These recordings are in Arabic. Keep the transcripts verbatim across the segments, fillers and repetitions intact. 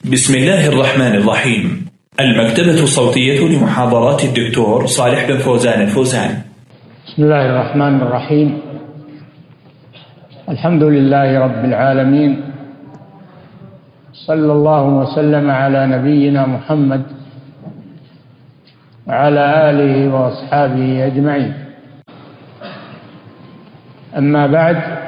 بسم الله الرحمن الرحيم. المكتبة الصوتية لمحاضرات الدكتور صالح بن فوزان الفوزان. بسم الله الرحمن الرحيم. الحمد لله رب العالمين، صلى الله وسلم على نبينا محمد وعلى آله وأصحابه أجمعين. أما بعد،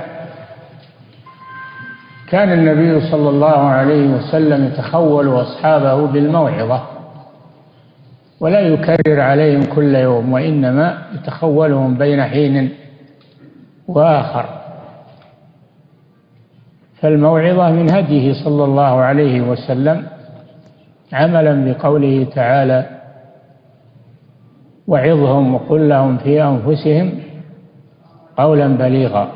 كان النبي صلى الله عليه وسلم يتخول أصحابه بالموعظة ولا يكرر عليهم كل يوم، وإنما يتخولهم بين حين وآخر. فالموعظة من هديه صلى الله عليه وسلم، عملا بقوله تعالى: وعظهم وقل لهم في أنفسهم قولا بليغا.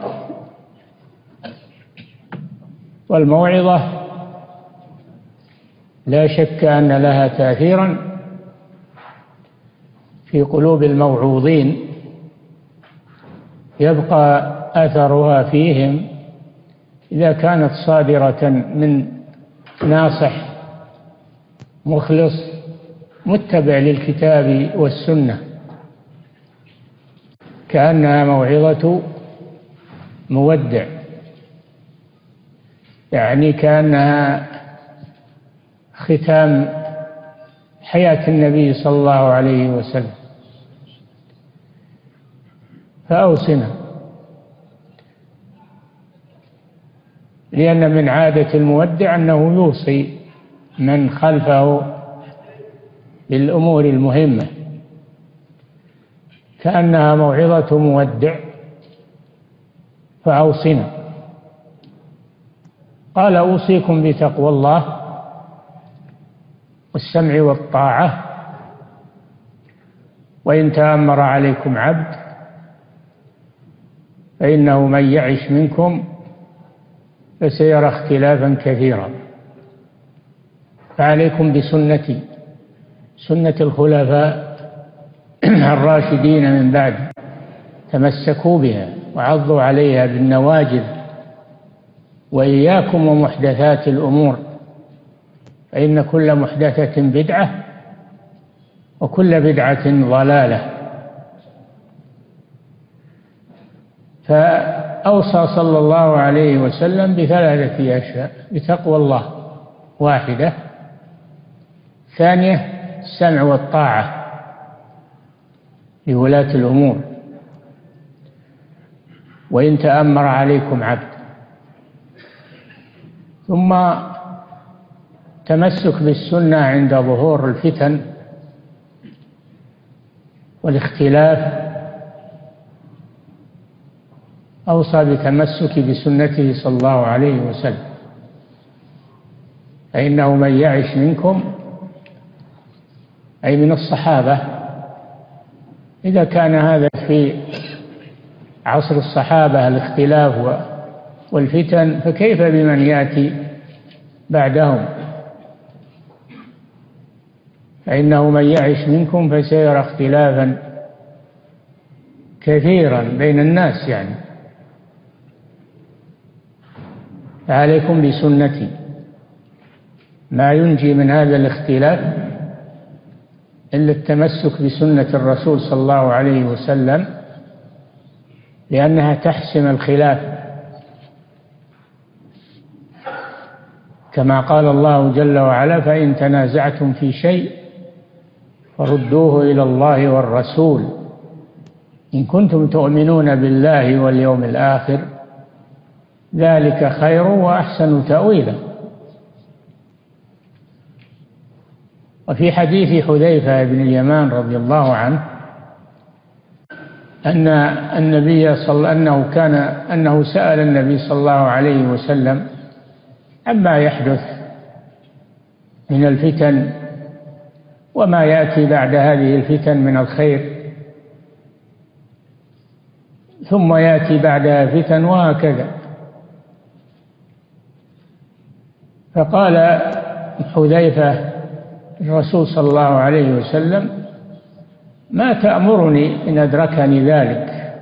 والموعظة لا شك أن لها تأثيرا في قلوب الموعوظين، يبقى أثرها فيهم إذا كانت صادرة من ناصح مخلص متبع للكتاب والسنة، كأنها موعظة مودع، يعني كأنها ختام حياة النبي صلى الله عليه وسلم. فأوصنا، لأن من عادة المودع أنه يوصي من خلفه بالأمور المهمة، كأنها موعظة مودع. فأوصنا، قال: أوصيكم بتقوى الله والسمع والطاعة، وإن تأمر عليكم عبد فإنه من يعش منكم فسيرى اختلافا كثيرا، فعليكم بسنتي سنة الخلفاء الراشدين من بعد، تمسكوا بها وعضوا عليها بالنواجذ، وإياكم ومحدثات الأمور، فإن كل محدثة بدعة وكل بدعة ضلالة. فأوصى صلى الله عليه وسلم بثلاثة أشياء: بتقوى الله واحدة، ثانية السمع والطاعة لولاة الأمور، وإن تأمر عليكم عبد، ثم تمسك بالسنة عند ظهور الفتن والاختلاف. أوصى بتمسك بسنته صلى الله عليه وسلم، فإنه من يعش منكم، أي من الصحابة. إذا كان هذا في عصر الصحابة الاختلاف والفتن، فكيف بمن يأتي بعدهم؟ فإنه من يعش منكم فسيرى اختلافا كثيرا بين الناس، يعني فعليكم بسنتي. ما ينجي من هذا الاختلاف إلا التمسك بسنة الرسول صلى الله عليه وسلم، لأنها تحسم الخلاف، كما قال الله جل وعلا: فإن تنازعتم في شيء فردوه إلى الله والرسول إن كنتم تؤمنون بالله واليوم الآخر، ذلك خير وأحسن تأويلا. وفي حديث حذيفة بن اليمان رضي الله عنه أن النبي صلى أنه كان أنه سأل النبي صلى الله عليه وسلم عما يحدث من الفتن وما يأتي بعد هذه الفتن من الخير، ثم يأتي بعدها فتن، وهكذا. فقال حذيفة الرسول صلى الله عليه وسلم: ما تأمرني إن أدركني ذلك؟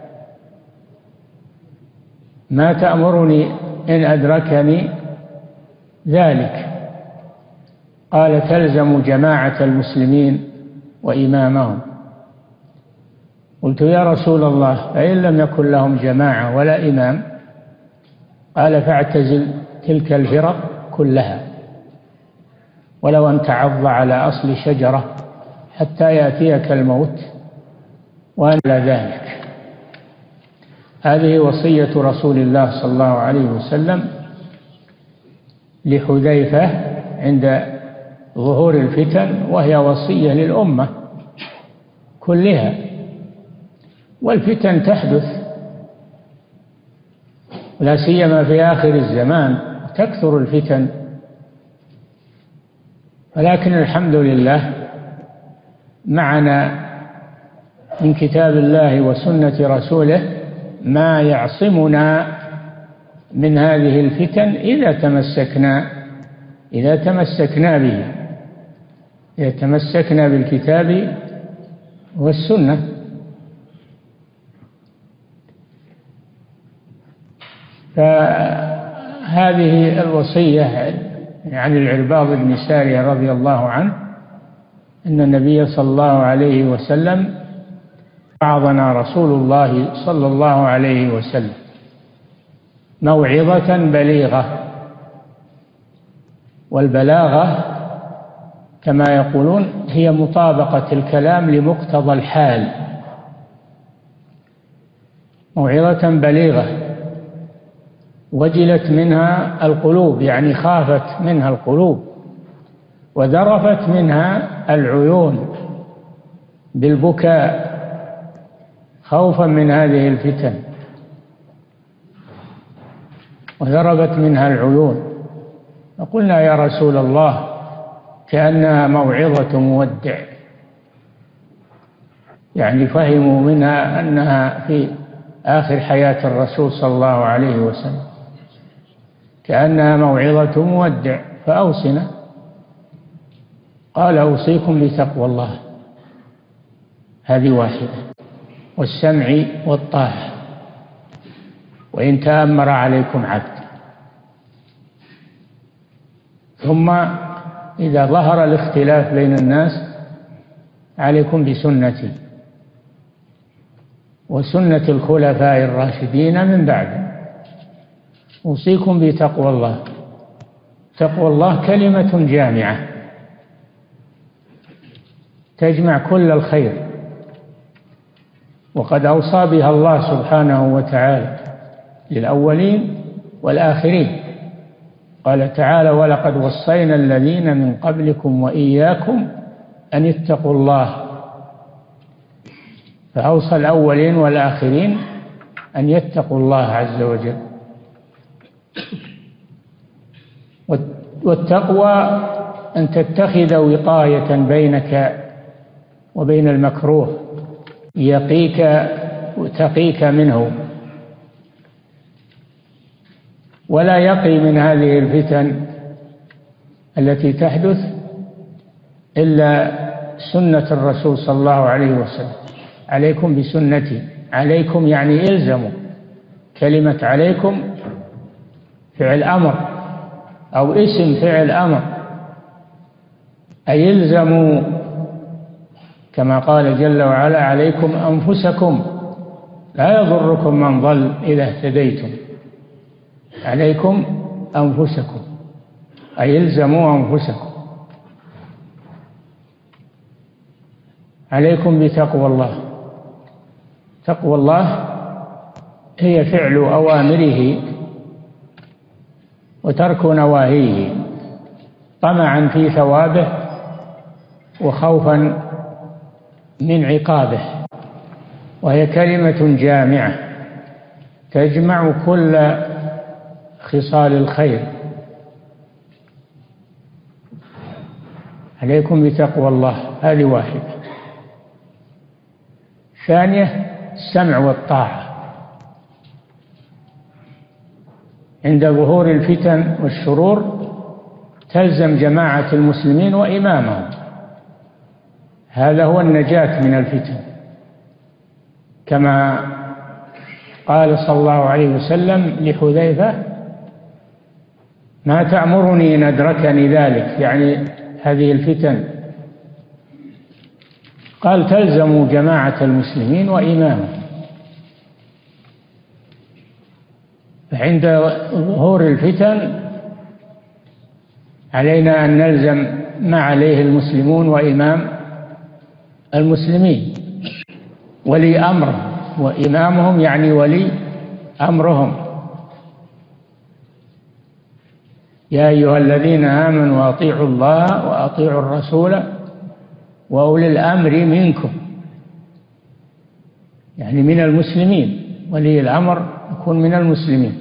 ما تأمرني إن أدركني ذلك؟ قال تلزم جماعة المسلمين وإمامهم. قلت يا رسول الله فإن لم يكن لهم جماعة ولا إمام؟ قال فاعتزل تلك الفرق كلها ولو أن تعض على أصل شجرة حتى يأتيك الموت وأنا لا ذلك. هذه وصية رسول الله صلى الله عليه وسلم لحذيفة عند ظهور الفتن، وهي وصية للأمة كلها. والفتن تحدث لا سيما في آخر الزمان، تكثر الفتن، ولكن الحمد لله معنا من كتاب الله وسنة رسوله ما يعصمنا من هذه الفتن إذا تمسكنا إذا تمسكنا به إذا تمسكنا بالكتاب والسنة. فهذه الوصية عن العرباض بن سارية رضي الله عنه أن النبي صلى الله عليه وسلم وعظنا رسول الله صلى الله عليه وسلم موعظة بليغة، والبلاغة كما يقولون هي مطابقة الكلام لمقتضى الحال. موعظة بليغة وجلت منها القلوب، يعني خافت منها القلوب وذرفت منها العيون بالبكاء خوفا من هذه الفتن، وذربت منها العيون. فقلنا يا رسول الله كأنها موعظة مودع، يعني فهموا منها أنها في آخر حياة الرسول صلى الله عليه وسلم، كأنها موعظة مودع فأوصنا. قال أوصيكم بتقوى الله، هذه واحدة، والسمع والطاعة وإن تأمر عليكم عبد. ثم إذا ظهر الاختلاف بين الناس عليكم بسنتي وسنة الخلفاء الراشدين من بعد. أوصيكم بتقوى الله. تقوى الله كلمة جامعة تجمع كل الخير، وقد أوصى بها الله سبحانه وتعالى للأولين والآخرين. قال تعالى ولقد وصينا الذين من قبلكم وإياكم أن اتقوا الله. فأوصى الأولين والآخرين أن يتقوا الله عز وجل. والتقوى أن تتخذ وقاية بينك وبين المكروه يقيك وتقيك منه، ولا يقي من هذه الفتن التي تحدث إلا سنة الرسول صلى الله عليه وسلم. عليكم بسنتي، عليكم يعني إلزموا. كلمة عليكم فعل أمر أو اسم فعل أمر، أي إلزموا، كما قال جل وعلا عليكم أنفسكم لا يضركم من ضل إذا اهتديتم. عليكم أنفسكم أي إلزموا أنفسكم. عليكم بتقوى الله. تقوى الله هي فعل أوامره وترك نواهيه طمعا في ثوابه وخوفا من عقابه، وهي كلمة جامعة تجمع كل خصال الخير. عليكم بتقوى الله، هذه واحدة. ثانية السمع والطاعة. عند ظهور الفتن والشرور تلزم جماعة المسلمين وإمامهم، هذا هو النجاة من الفتن، كما قال صلى الله عليه وسلم لحذيفة ما تأمرني إن أدركني ذلك، يعني هذه الفتن. قال تلزم جماعة المسلمين وإمامهم. فعند ظهور الفتن علينا أن نلزم ما عليه المسلمون وإمام المسلمين، ولي أمرهم، وإمامهم يعني ولي أمرهم. يا أيها الذين آمنوا أطيعوا الله وأطيعوا الرسول وأولي الأمر منكم، يعني من المسلمين. ولي الأمر يكون من المسلمين.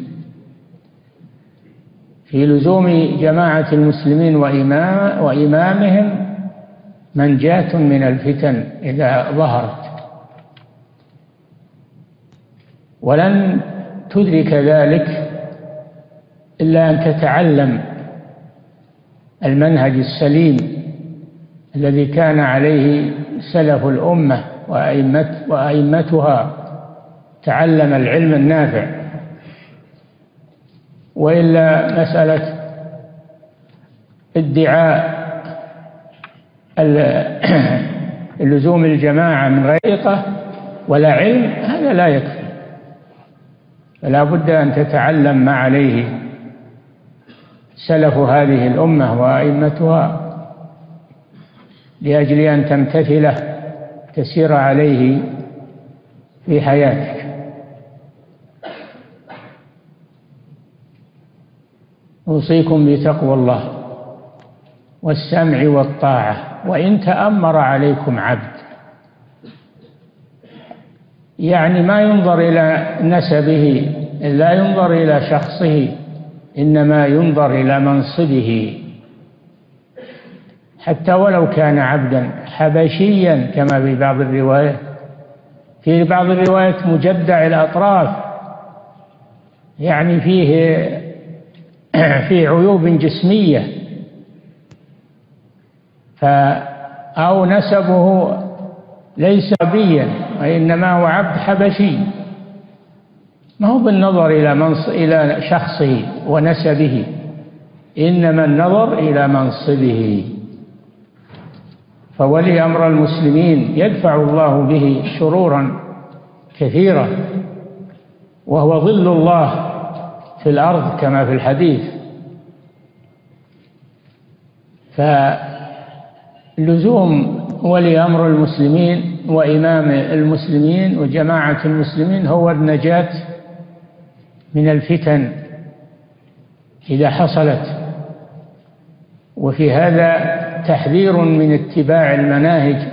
في لزوم جماعة المسلمين وإمام وإمامهم منجاة من الفتن إذا ظهرت، ولن تدرك ذلك إلا أن تتعلم المنهج السليم الذي كان عليه سلف الأمة وأئمتها، تعلم العلم النافع. وإلا مسألة ادعاء لزوم الجماعة من غير ثقة ولا علم هذا لا يكفي، فلا بد أن تتعلم ما عليه سلف هذه الأمة وأئمتها لأجل أن تمتثله تسير عليه في حياتك. أوصيكم بتقوى الله والسمع والطاعة وإن تأمر عليكم عبد، يعني ما ينظر إلى نسبه، لا ينظر إلى شخصه، إنما ينظر إلى منصبه، حتى ولو كان عبدا حبشيا كما في بعض الروايات. في بعض الروايات مجدع الأطراف، يعني فيه فيه عيوب جسمية، أو نسبه ليس عربيا وإنما هو عبد حبشي، ما هو بالنظر إلى منص إلى شخصه ونسبه، إنما النظر إلى منصبه. فولي أمر المسلمين يدفع الله به شرورا كثيرة، وهو ظل الله في الأرض كما في الحديث. فلزوم ولي أمر المسلمين وإمام المسلمين وجماعة المسلمين هو النجاة من الفتن إذا حصلت. وفي هذا تحذير من اتباع المناهج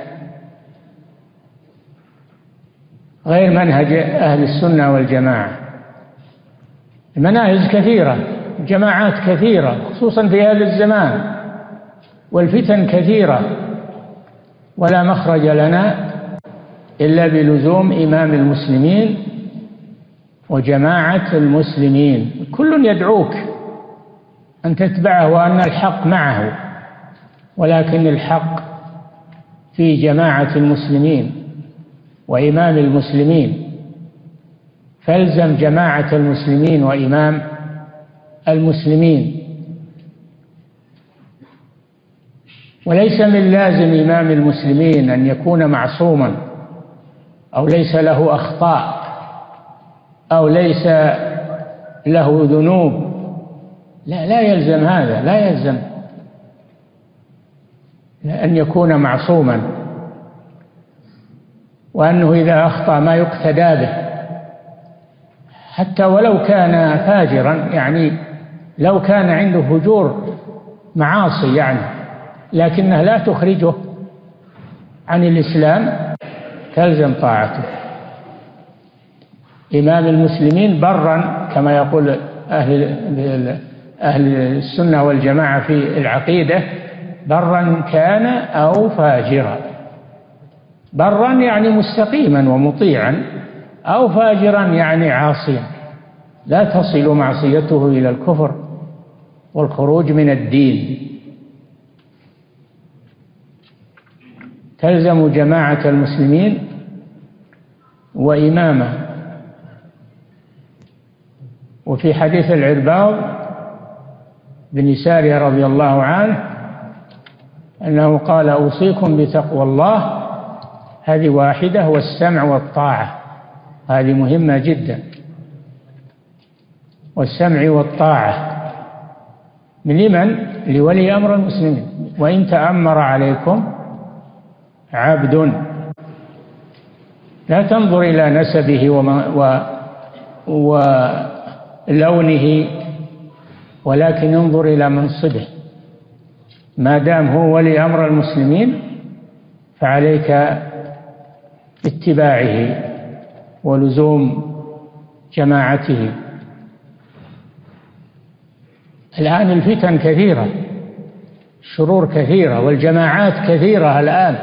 غير منهج أهل السنة والجماعة. المناهج كثيرة، جماعات كثيرة، خصوصا في هذا الزمان، والفتن كثيرة، ولا مخرج لنا إلا بلزوم إمام المسلمين وجماعة المسلمين. كل يدعوك أن تتبعه وأن الحق معه، ولكن الحق في جماعة المسلمين وإمام المسلمين، فالزم جماعة المسلمين وإمام المسلمين. وليس من لازم إمام المسلمين أن يكون معصوما أو ليس له أخطاء أو ليس له ذنوب، لا لا يلزم هذا، لا يلزم أن يكون معصوما، وأنه إذا أخطأ ما يقتدى به، حتى ولو كان فاجرا، يعني لو كان عنده فجور معاصي يعني، لكنها لا تخرجه عن الإسلام، تلزم طاعته. إمام المسلمين برا كما يقول أهل أهل السنة والجماعة في العقيدة، برا كان أو فاجرا. برا يعني مستقيما ومطيعا، أو فاجرا يعني عاصيا، لا تصل معصيته إلى الكفر والخروج من الدين. تلزم جماعة المسلمين وإمامه. وفي حديث العرباض بن سارية رضي الله عنه أنه قال أوصيكم بتقوى الله، هذه واحدة، والسمع والطاعة هذه مهمة جدا، والسمع والطاعة من لمن؟ لولي أمر المسلمين. وإن تأمر عليكم عبد، لا تنظر إلى نسبه ولونه، ولكن انظر إلى منصبه. ما دام هو ولي أمر المسلمين فعليك اتباعه ولزوم جماعته. الآن الفتن كثيرة، الشرور كثيرة، والجماعات كثيرة الآن،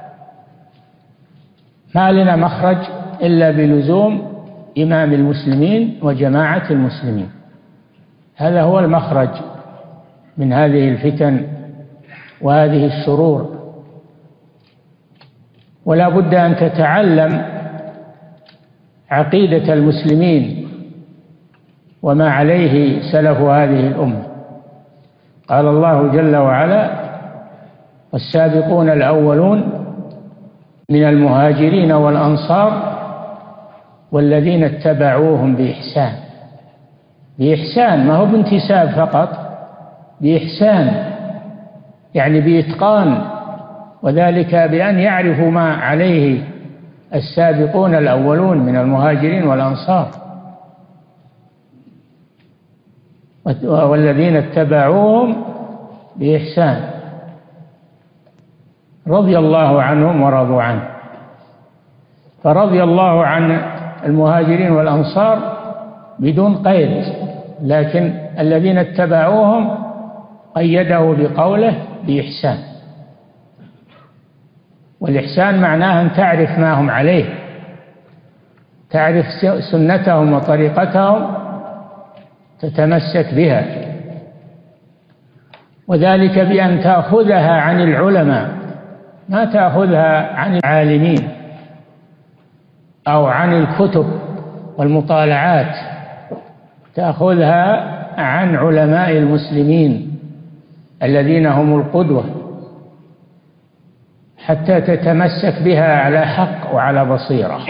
ما لنا مخرج إلا بلزوم إمام المسلمين وجماعة المسلمين. هذا هو المخرج من هذه الفتن وهذه الشرور. ولا بد أن تتعلم عقيدة المسلمين وما عليه سلف هذه الأمة. قال الله جل وعلا: والسابقون الأولون من المهاجرين والأنصار والذين اتبعوهم بإحسان. بإحسان، ما هو بانتساب فقط، بإحسان يعني بإتقان، وذلك بأن يعرفوا ما عليه السابقون الأولون من المهاجرين والأنصار والذين اتبعوهم بإحسان رضي الله عنهم ورضوا عنه. فرضي الله عن المهاجرين والأنصار بدون قيد، لكن الذين اتبعوهم قيده بقوله بإحسان. والإحسان معناه أن تعرف ما هم عليه، تعرف سنتهم وطريقتهم، تتمسك بها، وذلك بأن تأخذها عن العلماء، ما تأخذها عن العالمين أو عن الكتب والمطالعات، تأخذها عن علماء المسلمين الذين هم القدوة، حتى تتمسك بها على حق وعلى بصيرة.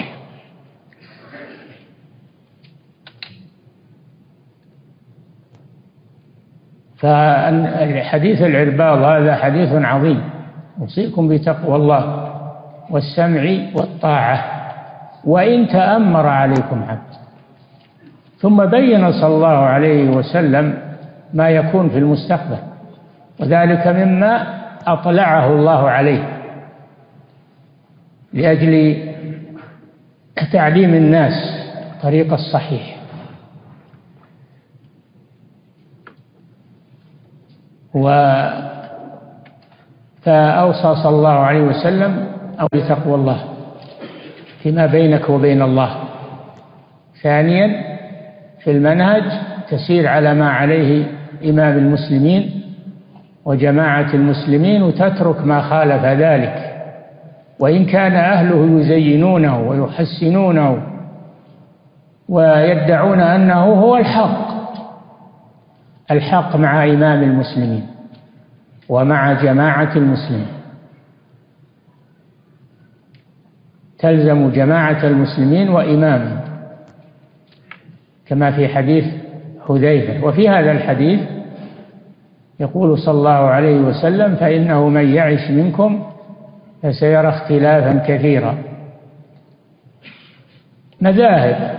فحديث العرباض هذا حديث عظيم: أوصيكم بتقوى الله والسمع والطاعة وإن تأمر عليكم عبد. ثم بين صلى الله عليه وسلم ما يكون في المستقبل، وذلك مما أطلعه الله عليه لأجل تعليم الناس الطريق الصحيح. و فأوصى صلى الله عليه وسلم أو بتقوى الله فيما بينك وبين الله. ثانيا في المنهج تسير على ما عليه إمام المسلمين وجماعة المسلمين، وتترك ما خالف ذلك، وإن كان أهله يزينونه ويحسنونه ويدعون أنه هو الحق. الحق مع إمام المسلمين ومع جماعة المسلمين، تلزم جماعة المسلمين وإمامهم، كما في حديث حذيفة. وفي هذا الحديث يقول صلى الله عليه وسلم: فإنه من يعش منكم فسيرى اختلافا كثيرا. مذاهب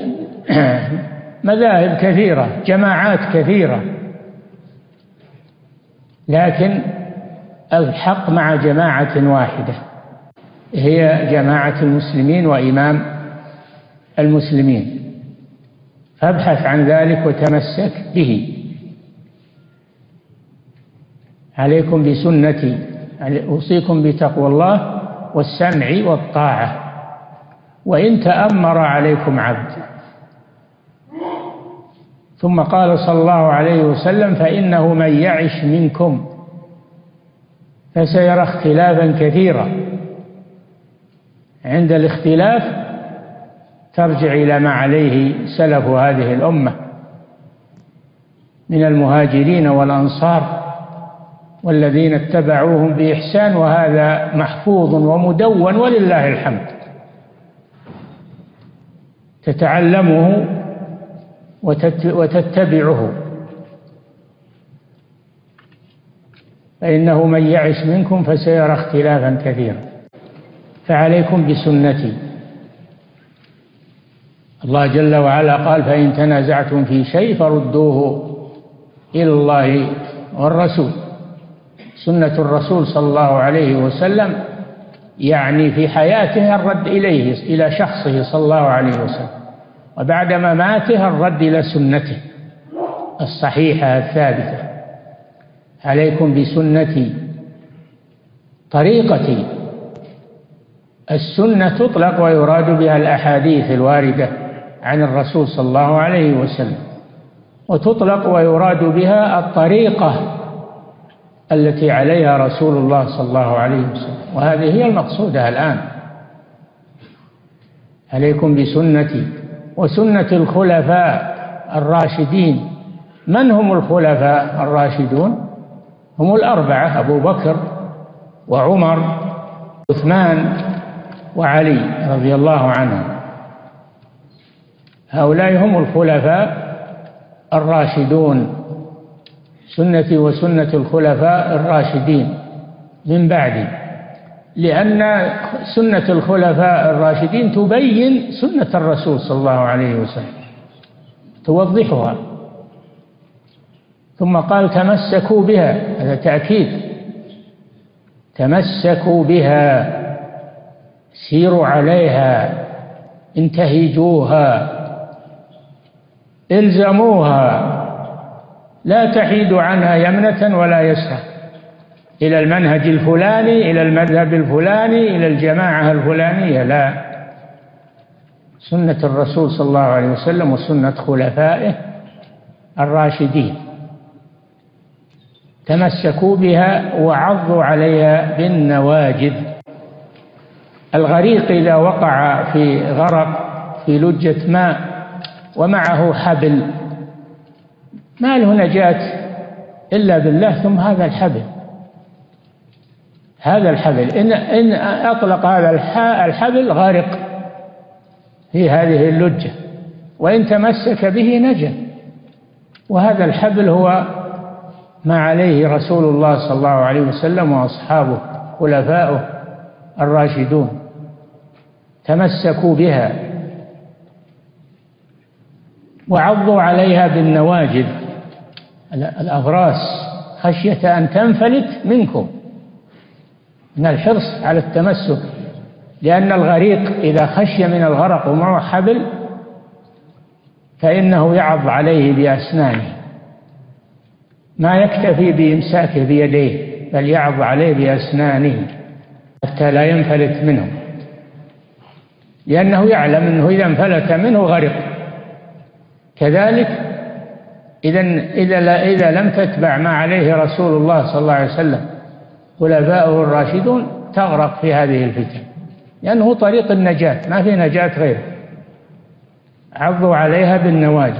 مذاهب كثيرة، جماعات كثيرة، لكن الحق مع جماعة واحدة هي جماعة المسلمين وإمام المسلمين. فابحث عن ذلك وتمسك به. عليكم بسنتي، أوصيكم بتقوى الله والسمع والطاعة وإن تأمر عليكم عبد. ثم قال صلى الله عليه وسلم: فإنه من يعش منكم فسيرى اختلافا كثيرا. عند الاختلاف ترجع إلى ما عليه سلف هذه الأمة من المهاجرين والأنصار والذين اتبعوهم بإحسان، وهذا محفوظ ومدون ولله الحمد. تتعلمه وتتبعه، فإنه من يعش منكم فسيرى اختلافا كثيرا. فعليكم بسنتي. الله جل وعلا قال: فإن تنازعتم في شيء فردوه إلى الله والرسول. سنة الرسول صلى الله عليه وسلم يعني في حياته الرد إليه، إلى شخصه صلى الله عليه وسلم، وبعد مماته الرد إلى سنته الصحيحة الثابتة. عليكم بسنتي طريقتي. السنة تطلق ويراد بها الأحاديث الواردة عن الرسول صلى الله عليه وسلم، وتطلق ويراد بها الطريقة التي عليها رسول الله صلى الله عليه وسلم، وهذه هي المقصودة الآن. عليكم بسنتي وسنة الخلفاء الراشدين. من هم الخلفاء الراشدون؟ هم الأربعة: أبو بكر وعمر وعثمان وعلي رضي الله عنهم. هؤلاء هم الخلفاء الراشدون. سنتي وسنة الخلفاء الراشدين من بعدي، لأن سنة الخلفاء الراشدين تبين سنة الرسول صلى الله عليه وسلم، توضحها. ثم قال: تمسكوا بها، هذا تأكيد. تمسكوا بها، سيروا عليها، انتهجوها، الزموها، لا تحيدوا عنها يمنة ولا يسرى إلى المنهج الفلاني، إلى المذهب الفلاني، إلى الجماعة الفلانية، لا. سنة الرسول صلى الله عليه وسلم وسنة خلفائه الراشدين. تمسكوا بها وعضوا عليها بالنواجذ. الغريق إذا وقع في غرق في لجة ماء ومعه حبل، ما له نجاة إلا بالله، ثم هذا الحبل هذا الحبل إن, إن أطلق هذا الحبل غارق في هذه اللجة، وإن تمسك به نجا. وهذا الحبل هو ما عليه رسول الله صلى الله عليه وسلم وأصحابه خلفاؤه الراشدون. تمسكوا بها وعضوا عليها بالنواجذ، الأغراس، خشية أن تنفلت منكم، من الحرص على التمسك. لأن الغريق إذا خشي من الغرق ومعه حبل فإنه يعض عليه بأسنانه، ما يكتفي بإمساكه بيديه، بل يعض عليه بأسنانه حتى لا ينفلت منه، لأنه يعلم أنه إذا انفلت منه غرق. كذلك إذا إذا إذا لم تتبع ما عليه رسول الله صلى الله عليه وسلم خلفاؤه الراشدون تغرق في هذه الفتن، لأنه طريق النجاة، ما في نجاة غيره. عضوا عليها بالنواجذ.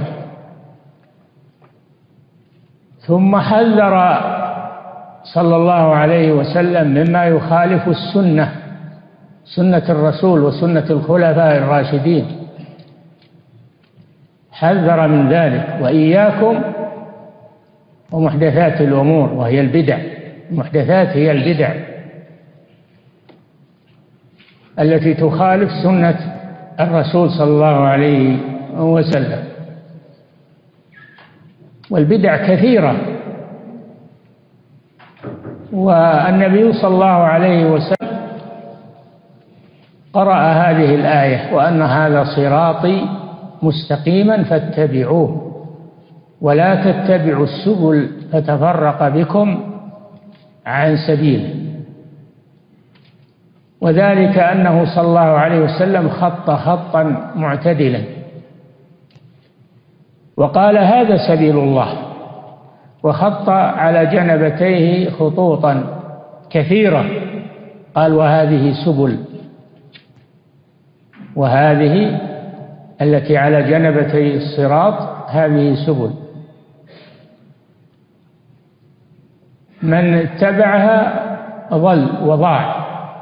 ثم حذر صلى الله عليه وسلم مما يخالف السنة، سنة الرسول وسنة الخلفاء الراشدين، حذر من ذلك: وإياكم ومحدثات الأمور، وهي البدع. المحدثات هي البدع التي تخالف سنة الرسول صلى الله عليه وسلم. والبدع كثيرة، والنبي صلى الله عليه وسلم قرأ هذه الآية: وأن هذا صراطي مستقيما فاتبعوه ولا تتبعوا السبل فتفرق بكم عن سبيله. وذلك أنه صلى الله عليه وسلم خط خطا معتدلا وقال: هذا سبيل الله، وخط على جنبتيه خطوطا كثيرة، قال: وهذه سبل، وهذه التي على جنبتي الصراط هذه سبل. من اتبعها ضل وضاع.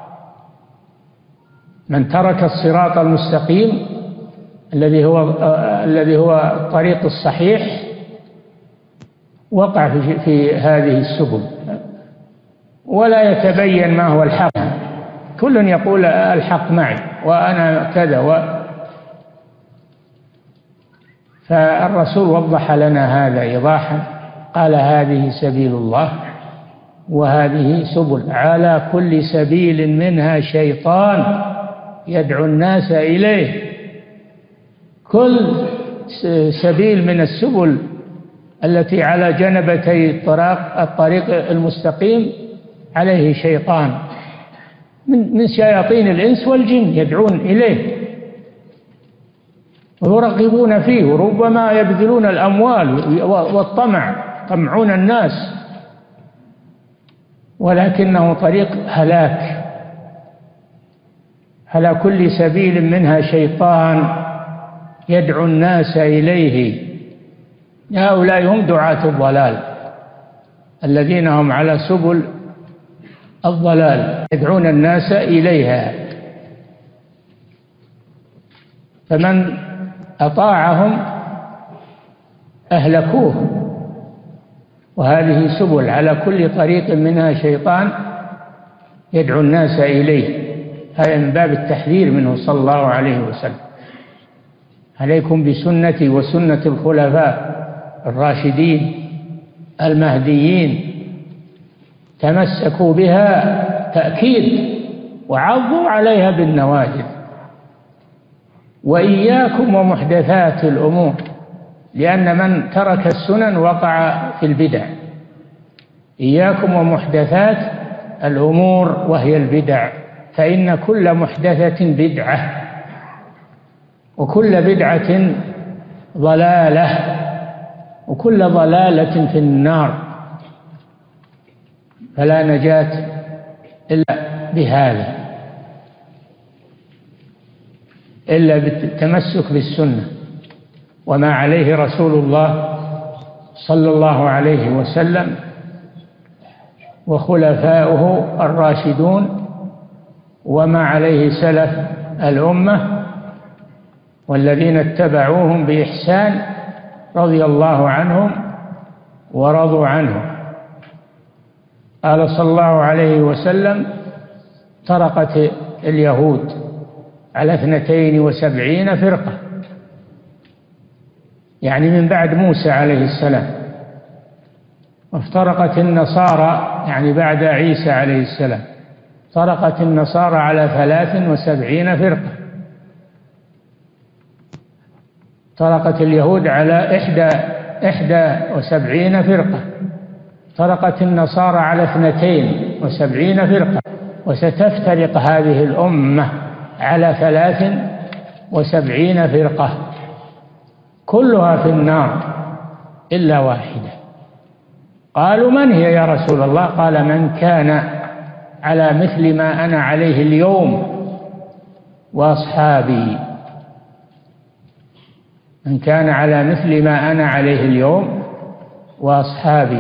من ترك الصراط المستقيم الذي هو الذي هو الطريق الصحيح وقع في, في هذه السبل ولا يتبين ما هو الحق. كل يقول الحق معي وأنا كذا و فالرسول وضح لنا هذا إيضاحا، قال هذه سبيل الله وهذه سبل، على كل سبيل منها شيطان يدعو الناس إليه. كل سبيل من السبل التي على جنبتي الطريق الطريق المستقيم عليه شيطان من من شياطين الإنس والجن يدعون إليه ويرغبون فيه، وربما يبذلون الأموال والطمع، طمعون الناس، ولكنه طريق هلاك. على كل سبيل منها شيطان يدعو الناس إليه. هؤلاء هم دعاة الضلال الذين هم على سبل الضلال يدعون الناس إليها. فمن أطاعهم أهلكوه. وهذه سبل على كل طريق منها شيطان يدعو الناس إليه. هذا من باب التحذير منه صلى الله عليه وسلم. عليكم بسنتي وسنة الخلفاء الراشدين المهديين، تمسكوا بها تأكيد وعضوا عليها بالنواجذ. وإياكم ومحدثات الأمور، لأن من ترك السنن وقع في البدع. إياكم ومحدثات الأمور وهي البدع، فإن كل محدثة بدعة وكل بدعة ضلالة وكل ضلالة في النار. فلا نجاة إلا بهذا، إلا بالتمسك بالسنة وما عليه رسول الله صلى الله عليه وسلم وخلفاؤه الراشدون، وما عليه سلف الأمة والذين اتبعوهم بإحسان رضي الله عنهم ورضوا عنه. قال صلى الله عليه وسلم: افترقت اليهود على اثنتين وسبعين فرقة، يعني من بعد موسى عليه السلام. وافترقت النصارى يعني بعد عيسى عليه السلام، افترقت النصارى على ثلاث وسبعين فرقة. افترقت اليهود على إحدى إحدى وسبعين فرقة، افترقت النصارى على اثنتين وسبعين فرقة، وستفترق هذه الأمة على ثلاث وسبعين فرقة كلها في النار إلا واحدة. قالوا: من هي يا رسول الله؟ قال: من كان على مثل ما أنا عليه اليوم وأصحابي. من كان على مثل ما أنا عليه اليوم وأصحابي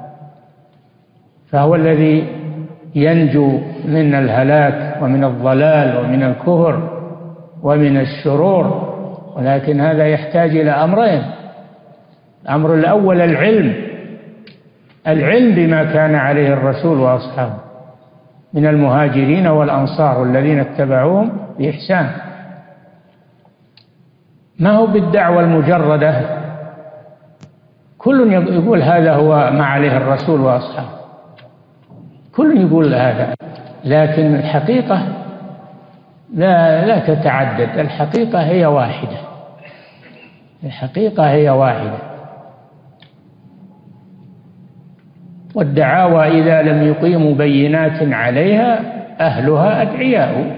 فهو الذي ينجو من الهلاك ومن الضلال ومن الكفر ومن الشرور. ولكن هذا يحتاج إلى أمرين: الأمر الأول العلم، العلم بما كان عليه الرسول وأصحابه من المهاجرين والأنصار الذين اتبعوهم بإحسان. ما هو بالدعوة المجردة، كل يقول هذا هو ما عليه الرسول وأصحابه، كل يقول هذا، لكن الحقيقة لا لا تتعدد، الحقيقة هي واحدة، الحقيقة هي واحدة. والدعاوى إذا لم يقيموا بينات عليها أهلها أدعياء.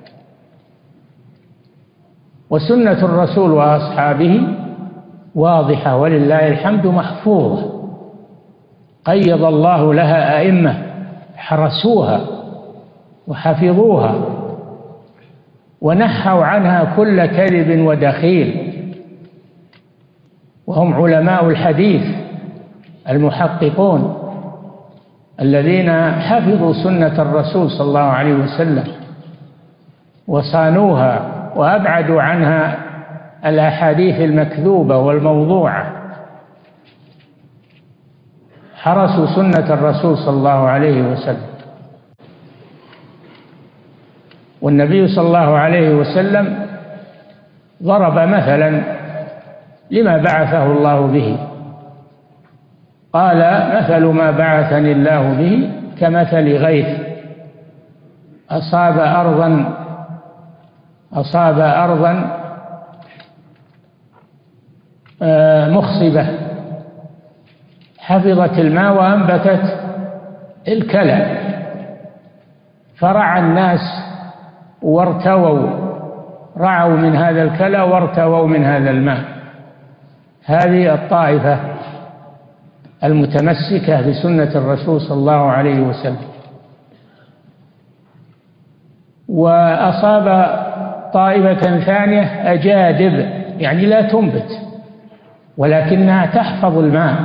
وسنة الرسول وأصحابه واضحة ولله الحمد محفوظة، قيض الله لها أئمة حرسوها وحفظوها ونحوا عنها كل كذب ودخيل، وهم علماء الحديث المحققون الذين حفظوا سنة الرسول صلى الله عليه وسلم وصانوها وأبعدوا عنها الأحاديث المكذوبة والموضوعة، حرسوا سنة الرسول صلى الله عليه وسلم. والنبي صلى الله عليه وسلم ضرب مثلا لما بعثه الله به، قال: مثل ما بعثني الله به كمثل غيث أصاب أرضا أصاب أرضا مخصبة حفظت الماء وأنبتت الكلى، فرعى الناس وارتووا، رعوا من هذا الكلى وارتووا من هذا الماء. هذه الطائفة المتمسكة بسنة الرسول صلى الله عليه وسلم. وأصاب طائفة ثانية أجادب، يعني لا تنبت ولكنها تحفظ الماء،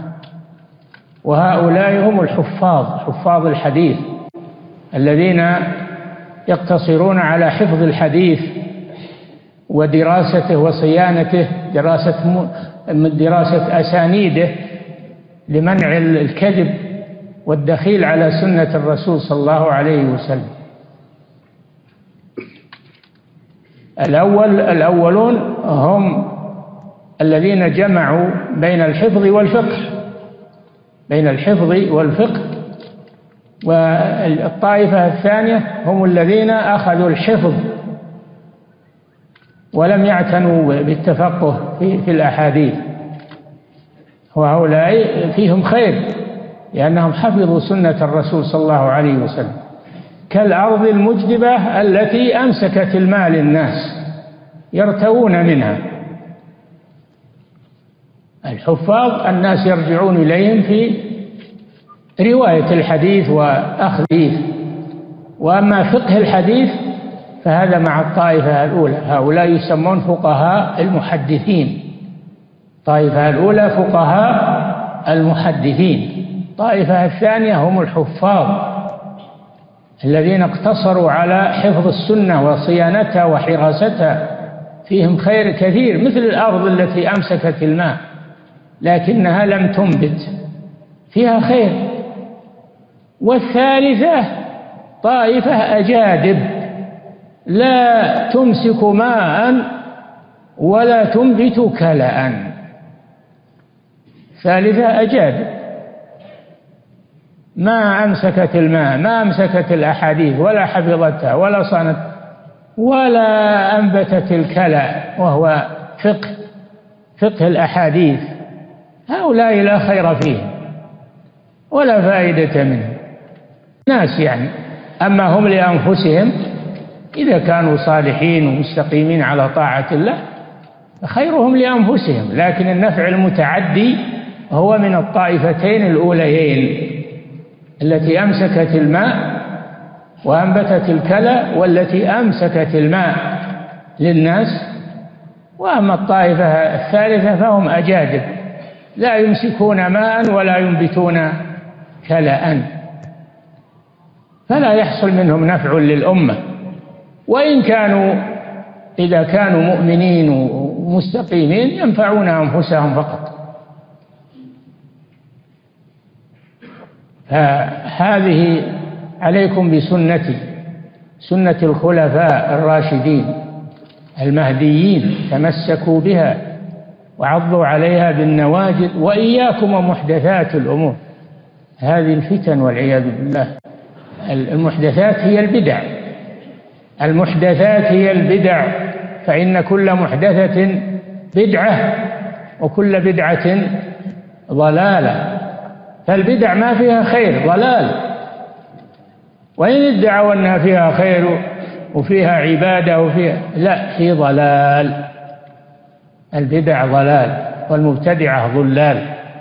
وهؤلاء هم الحفاظ، حفاظ الحديث الذين يقتصرون على حفظ الحديث ودراسته وصيانته، دراسة دراسة أسانيده لمنع الكذب والدخيل على سنة الرسول صلى الله عليه وسلم. الأول الأولون هم الذين جمعوا بين الحفظ والفقه بين الحفظ والفقه والطائفة الثانية هم الذين أخذوا الحفظ ولم يعتنوا بالتفقه في, في الأحاديث، وهؤلاء فيهم خير لأنهم حفظوا سنة الرسول صلى الله عليه وسلم، كالأرض المجدبة التي أمسكت الماء للناس يرتوون منها. الحفاظ الناس يرجعون إليهم في رواية الحديث وأخذه، وأما فقه الحديث فهذا مع الطائفة الأولى، هؤلاء يسمون فقهاء المحدثين. الطائفة الأولى فقهاء المحدثين، الطائفة الثانية هم الحفاظ الذين اقتصروا على حفظ السنة وصيانتها وحراستها، فيهم خير كثير، مثل الأرض التي أمسكت الماء لكنها لم تنبت، فيها خير. والثالثة طائفة أجادب لا تمسك ماء ولا تنبت كلأ، ثالثة أجادب ما أمسكت الماء، ما أمسكت الأحاديث ولا حفظتها ولا صانت ولا أنبتت الكلى، وهو فقه فقه الأحاديث. هؤلاء لا خير فيهم ولا فائدة منهم، ناس يعني. أما هم لأنفسهم إذا كانوا صالحين ومستقيمين على طاعة الله خيرهم لأنفسهم، لكن النفع المتعدي هو من الطائفتين الأوليين التي أمسكت الماء وأنبتت الكلى، والتي أمسكت الماء للناس. وأما الطائفة الثالثة فهم أجادب لا يمسكون ماء ولا ينبتون كلأ، فلا يحصل منهم نفع للأمة، وإن كانوا إذا كانوا مؤمنين ومستقيمين ينفعون أنفسهم فقط. فهذه عليكم بسنتي، سنة الخلفاء الراشدين المهديين، تمسكوا بها وعضوا عليها بالنواجذ، وإياكم ومحدثات الأمور، هذه الفتن والعياذ بالله. المحدثات هي البدع، المحدثات هي البدع، فإن كل محدثة بدعة وكل بدعة ضلالة، فالبدع ما فيها خير ضلال، وإن ادعوا أنها فيها خير وفيها عبادة وفيها لا، في ضلال. البدع ضلال والمبتدعة ضلال،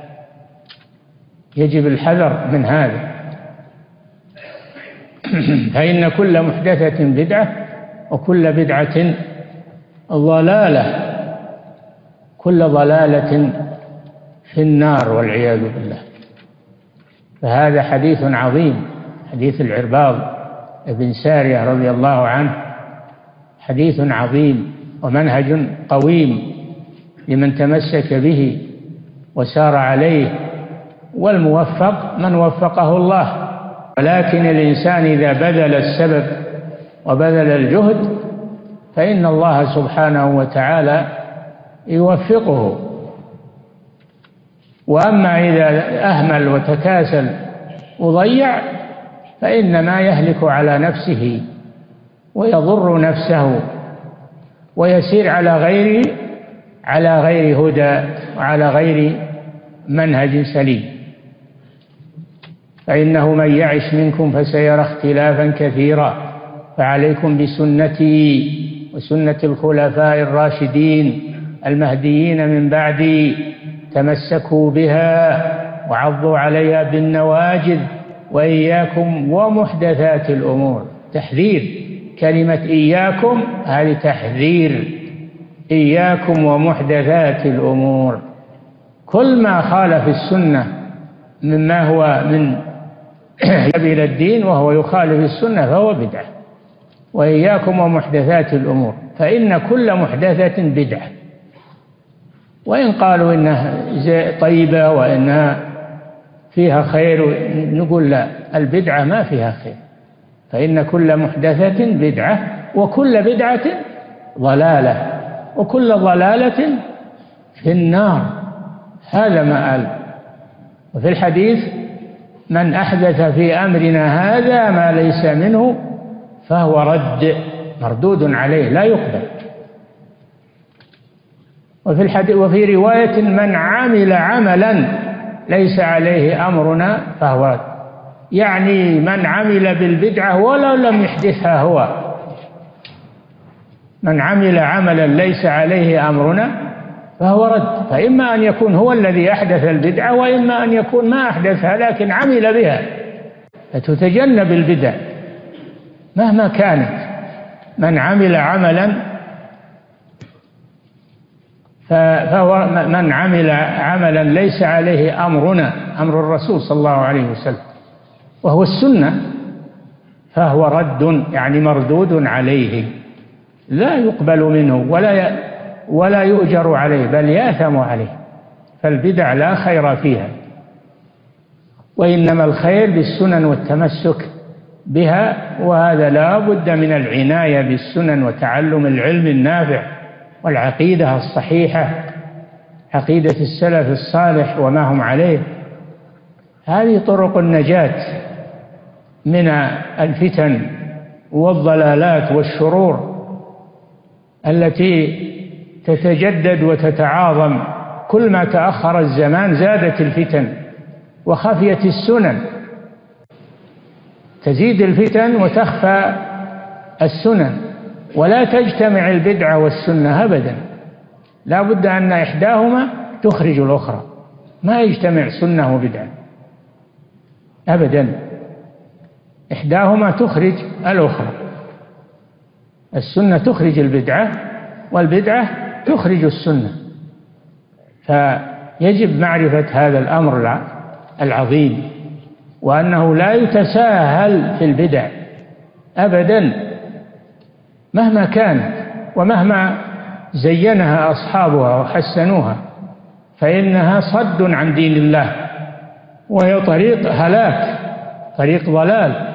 يجب الحذر من هذا. فإن كل محدثة بدعة وكل بدعة ضلالة، كل ضلالة في النار والعياذ بالله. فهذا حديث عظيم، حديث العرباض بن سارية رضي الله عنه حديث عظيم ومنهج قويم لمن تمسك به وسار عليه، والموفق من وفقه الله. ولكن الإنسان إذا بذل السبب وبذل الجهد فإن الله سبحانه وتعالى يوفقه. وأما إذا أهمل وتكاسل وضيع فإنما يهلك على نفسه ويضر نفسه ويسير على غير على غير هدى وعلى غير منهج سليم. فإنه من يعش منكم فسيرى اختلافا كثيرا، فعليكم بسنتي وسنة الخلفاء الراشدين المهديين من بعدي، تمسكوا بها وعضوا عليها بالنواجذ، وإياكم ومحدثات الأمور. تحذير، كلمة إياكم هذه تحذير، إياكم ومحدثات الأمور. كل ما خالف السنة مما هو من سبيل الدين وهو يخالف السنة فهو بدعة. وإياكم ومحدثات الأمور، فإن كل محدثة بدعة، وإن قالوا إنها طيبة وإنها فيها خير نقول لا، البدعة ما فيها خير، فإن كل محدثة بدعة وكل بدعة ضلالة وكل ضلالة في النار. هذا ما قال. وفي الحديث من أحدث في أمرنا هذا ما ليس منه فهو رد، مردود عليه لا يقبل. وفي الحديث وفي رواية من عمل عملا ليس عليه أمرنا فهو رد، يعني من عمل بالبدعة ولو لم يحدثها هو. من عمل عملا ليس عليه أمرنا فهو رد، فإما أن يكون هو الذي أحدث البدعة وإما أن يكون ما أحدثها لكن عمل بها، فتتجنب البدع مهما كانت. من عمل عملا فهو من عمل عملا ليس عليه أمرنا، أمر الرسول صلى الله عليه وسلم وهو السنة، فهو رد، يعني مردود عليه، لا يقبل منه ولا ولا يؤجر عليه بل يأثم عليه. فالبدع لا خير فيها، وإنما الخير بالسنن والتمسك بها، وهذا لا بد من العناية بالسنن وتعلم العلم النافع والعقيدة الصحيحة، عقيدة السلف الصالح وما هم عليه. هذه طرق النجاة من الفتن والضلالات والشرور التي تتجدد وتتعاظم. كل ما تأخر الزمان زادت الفتن وخفيت السنن، تزيد الفتن وتخفى السنن، ولا تجتمع البدعة والسنة أبدا، لا بد أن إحداهما تخرج الأخرى، ما يجتمع سنة وبدعة أبدا، إحداهما تخرج الأخرى. السنة تخرج البدعة والبدعة تخرج السنة، فيجب معرفة هذا الأمر العظيم، وأنه لا يتساهل في البدع أبدا مهما كانت ومهما زينها أصحابها وحسنوها، فإنها صد عن دين الله وهي طريق هلاك، طريق ضلال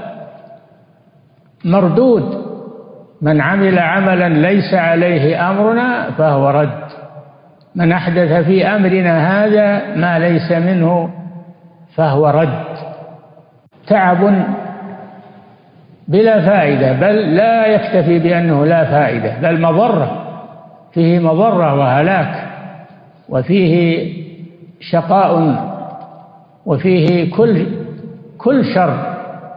مردود. من عمل عملا ليس عليه أمرنا فهو رد، من أحدث في أمرنا هذا ما ليس منه فهو رد. تعب بلا فائدة، بل لا يكتفي بأنه لا فائدة، بل مضرة، فيه مضرة وهلاك، وفيه شقاء، وفيه كل كل شر.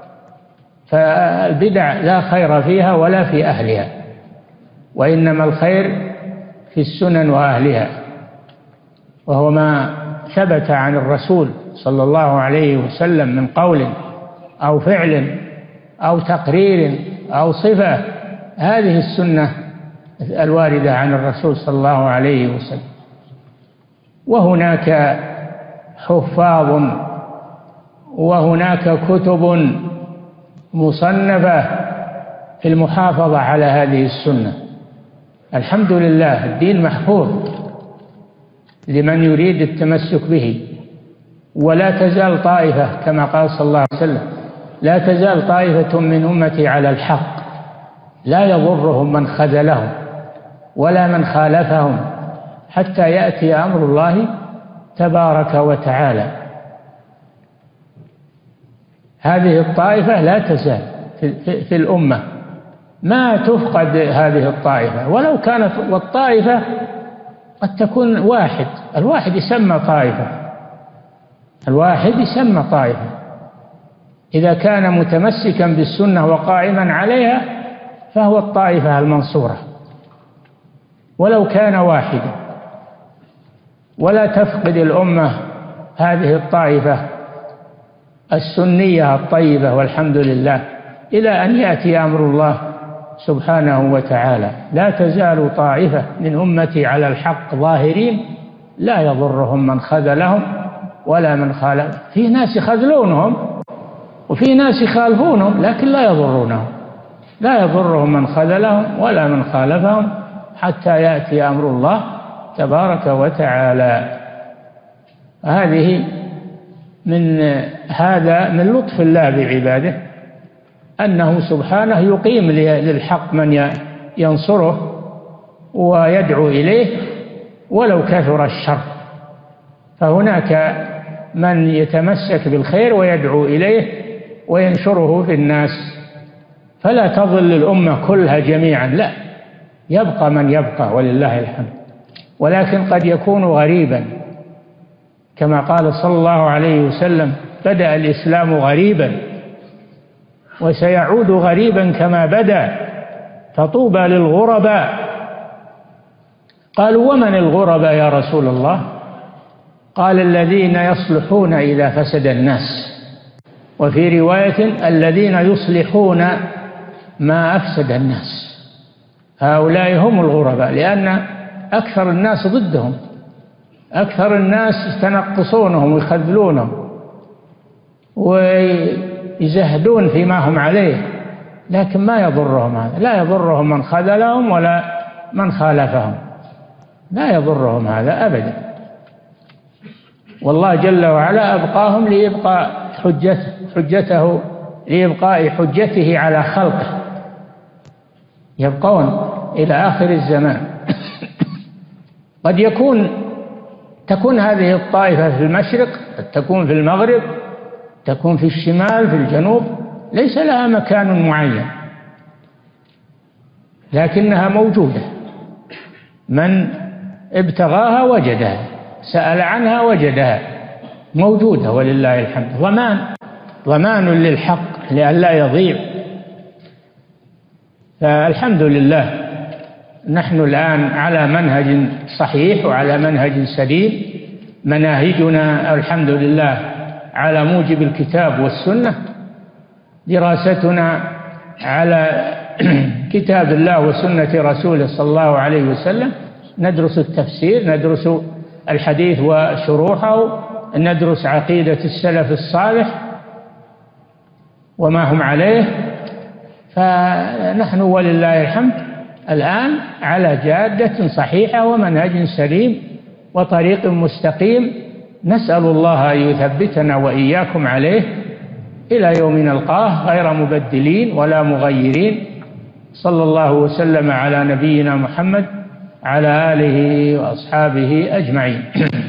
فالبدع لا خير فيها ولا في أهلها، وإنما الخير في السنن وأهلها، وهو ما ثبت عن الرسول صلى الله عليه وسلم من قول أو فعل أو تقرير أو صفة. هذه السنة الواردة عن الرسول صلى الله عليه وسلم. وهناك حفاظ وهناك كتب مصنفة في المحافظة على هذه السنة. الحمد لله الدين محفوظ لمن يريد التمسك به. ولا تزال طائفة كما قال صلى الله عليه وسلم: لا تزال طائفة من أمتي على الحق لا يضرهم من خذلهم ولا من خالفهم حتى يأتي أمر الله تبارك وتعالى. هذه الطائفة لا تزال في, في الأمة، ما تفقد هذه الطائفة ولو كانت. والطائفة قد تكون واحد، الواحد يسمى طائفة، الواحد يسمى طائفة إذا كان متمسكا بالسنة وقائما عليها فهو الطائفة المنصورة ولو كان واحدا. ولا تفقد الأمة هذه الطائفة السنية الطيبة والحمد لله إلى أن يأتي أمر الله سبحانه وتعالى. لا تزال طائفة من أمتي على الحق ظاهرين لا يضرهم من خذلهم ولا من خالف. في ناس يخذلونهم وفي ناس يخالفونهم لكن لا يضرونهم، لا يضرهم من خذلهم ولا من خالفهم حتى يأتي أمر الله تبارك وتعالى. هذه من هذا من لطف الله بعباده أنه سبحانه يقيم للحق من ينصره ويدعو إليه ولو كثر الشر. فهناك من يتمسك بالخير ويدعو إليه وينشره في الناس، فلا تضل الأمة كلها جميعا، لا، يبقى من يبقى ولله الحمد. ولكن قد يكون غريبا كما قال صلى الله عليه وسلم: بدأ الإسلام غريبا وسيعود غريبا كما بدأ، فطوبى للغرباء. قالوا: ومن الغرباء يا رسول الله؟ قال: الذين يصلحون إذا فسد الناس، وفي رواية: الذين يصلحون ما أفسد الناس. هؤلاء هم الغرباء، لأن أكثر الناس ضدهم، أكثر الناس يتنقصونهم ويخذلونهم ويزهدون فيما هم عليه، لكن ما يضرهم هذا، لا يضرهم من خذلهم ولا من خالفهم، لا يضرهم هذا أبدا. والله جل وعلا أبقاهم ليبقى حجته, حجته لإبقاء حجته على خلقه، يبقون إلى آخر الزمان. قد يكون تكون هذه الطائفة في المشرق، قد تكون في المغرب، تكون في الشمال، في الجنوب، ليس لها مكان معين، لكنها موجودة. من ابتغاها وجدها، سأل عنها وجدها، موجودة ولله الحمد. ضمان ضمان للحق لئلا يضيع. فالحمد لله نحن الآن على منهج صحيح وعلى منهج سليم، مناهجنا الحمد لله على موجب الكتاب والسنة، دراستنا على كتاب الله وسنة رسوله صلى الله عليه وسلم، ندرس التفسير، ندرس الحديث وشروحه، ندرس عقيدة السلف الصالح وما هم عليه. فنحن ولله الحمد الآن على جادة صحيحة ومنهج سليم وطريق مستقيم، نسأل الله أن يثبتنا وإياكم عليه إلى يوم نلقاه غير مبدلين ولا مغيرين. صلى الله وسلم على نبينا محمد على آله وأصحابه أجمعين.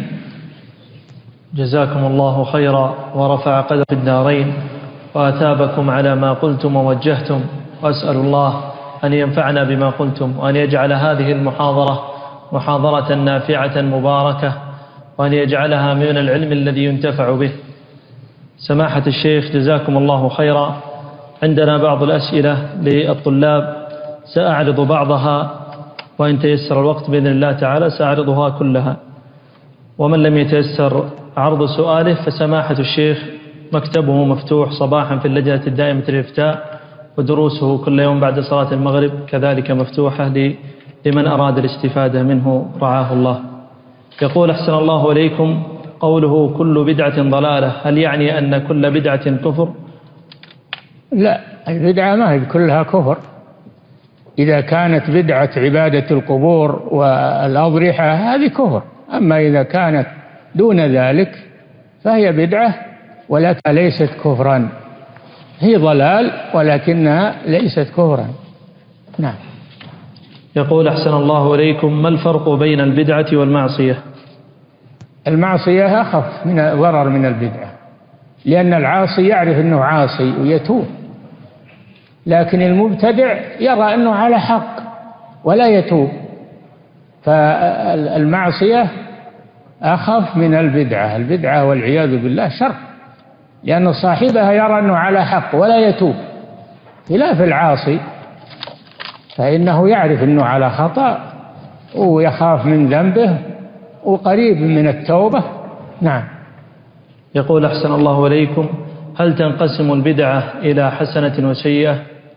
جزاكم الله خيرا ورفع قدر الدارين وأثابكم على ما قلتم ووجهتم، وأسأل الله أن ينفعنا بما قلتم، وأن يجعل هذه المحاضرة محاضرة نافعة مباركة، وأن يجعلها من العلم الذي ينتفع به. سماحة الشيخ جزاكم الله خيرا، عندنا بعض الأسئلة للطلاب سأعرض بعضها، وإن تيسر الوقت بإذن الله تعالى سأعرضها كلها، ومن لم يتيسر عرض سؤاله فسماحة الشيخ مكتبه مفتوح صباحا في اللجنة الدائمة للإفتاء، ودروسه كل يوم بعد صلاة المغرب كذلك مفتوحة لمن أراد الاستفادة منه رعاه الله. يقول: أحسن الله إليكم، قوله كل بدعة ضلالة هل يعني أن كل بدعة كفر؟ لا، البدعة ما هي كلها كفر. إذا كانت بدعة عبادة القبور والأضرحة هذه كفر، أما إذا كانت دون ذلك فهي بدعة ولكن ليست كفرا، هي ضلال ولكنها ليست كفرا. نعم. يقول أحسن الله إليكم: ما الفرق بين البدعة والمعصية؟ المعصية أخف من ضرر من البدعة، لأن العاصي يعرف أنه عاصي ويتوب، لكن المبتدع يرى أنه على حق ولا يتوب، فالمعصية أخف من البدعة. البدعة والعياذ بالله شر، لأن صاحبها يرى أنه على حق ولا يتوب، خلاف العاصي فإنه يعرف أنه على خطأ ويخاف من ذنبه وقريب من التوبة. نعم. يقول أحسن الله إليكم: هل تنقسم البدعة إلى حسنة وسيئة؟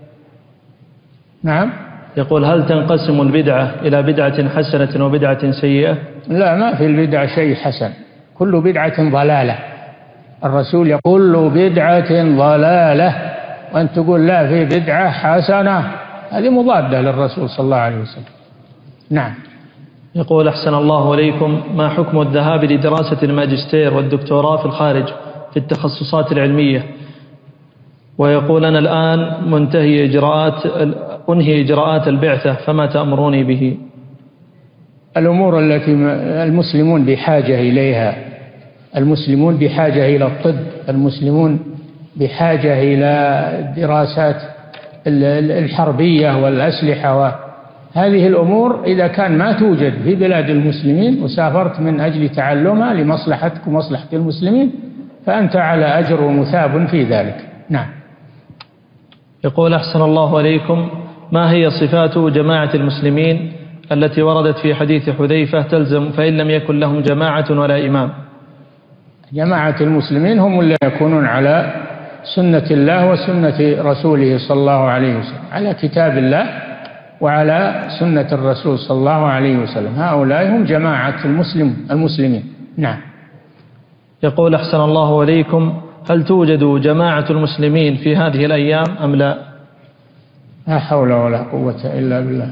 نعم. يقول: هل تنقسم البدعة إلى بدعة حسنة وبدعة سيئة؟ لا، ما في البدعة شيء حسن، كل بدعة ضلالة. الرسول يقول كل بدعة ضلالة، وأن تقول لا في بدعة حسنة هذه مضادة للرسول صلى الله عليه وسلم. نعم. يقول أحسن الله إليكم: ما حكم الذهاب لدراسة الماجستير والدكتوراه في الخارج في التخصصات العلمية؟ ويقول: أنا الآن منتهي إجراءات أنهي إجراءات البعثة، فما تأمروني به؟ الأمور التي المسلمون بحاجة إليها، المسلمون بحاجة إلى الطب، المسلمون بحاجة إلى الدراسات الحربية والأسلحة، وهذه الأمور إذا كان ما توجد في بلاد المسلمين وسافرت من أجل تعلمها لمصلحتك ومصلحة المسلمين فأنت على أجر ومثاب في ذلك. نعم. يقول أحسن الله عليكم: ما هي صفات جماعة المسلمين التي وردت في حديث حذيفة تلزم فإن لم يكن لهم جماعة ولا إمام؟ جماعة المسلمين هم اللي يكونون على سنة الله وسنة رسوله صلى الله عليه وسلم، على كتاب الله وعلى سنة الرسول صلى الله عليه وسلم، هؤلاء هم جماعة المسلم المسلمين. نعم. يقول أحسن الله عليكم: هل توجد جماعة المسلمين في هذه الأيام أم لا؟ لا حول ولا قوة إلا بالله.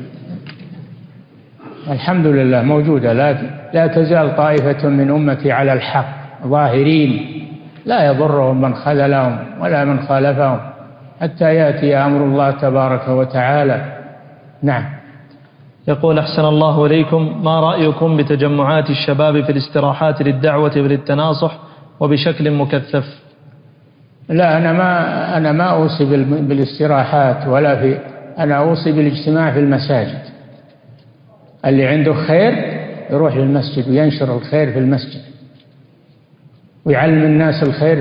الحمد لله موجودة، لا لا تزال طائفة من أمتي على الحق ظاهرين لا يضرهم من خذلهم ولا من خالفهم حتى يأتي أمر الله تبارك وتعالى. نعم. يقول أحسن الله إليكم: ما رأيكم بتجمعات الشباب في الاستراحات للدعوة وللتناصح وبشكل مكثف؟ لا، أنا ما أنا ما أوصي بالاستراحات ولا في، أنا أوصي بالاجتماع في المساجد. اللي عنده خير يروح للمسجد وينشر الخير في المسجد ويعلم الناس الخير.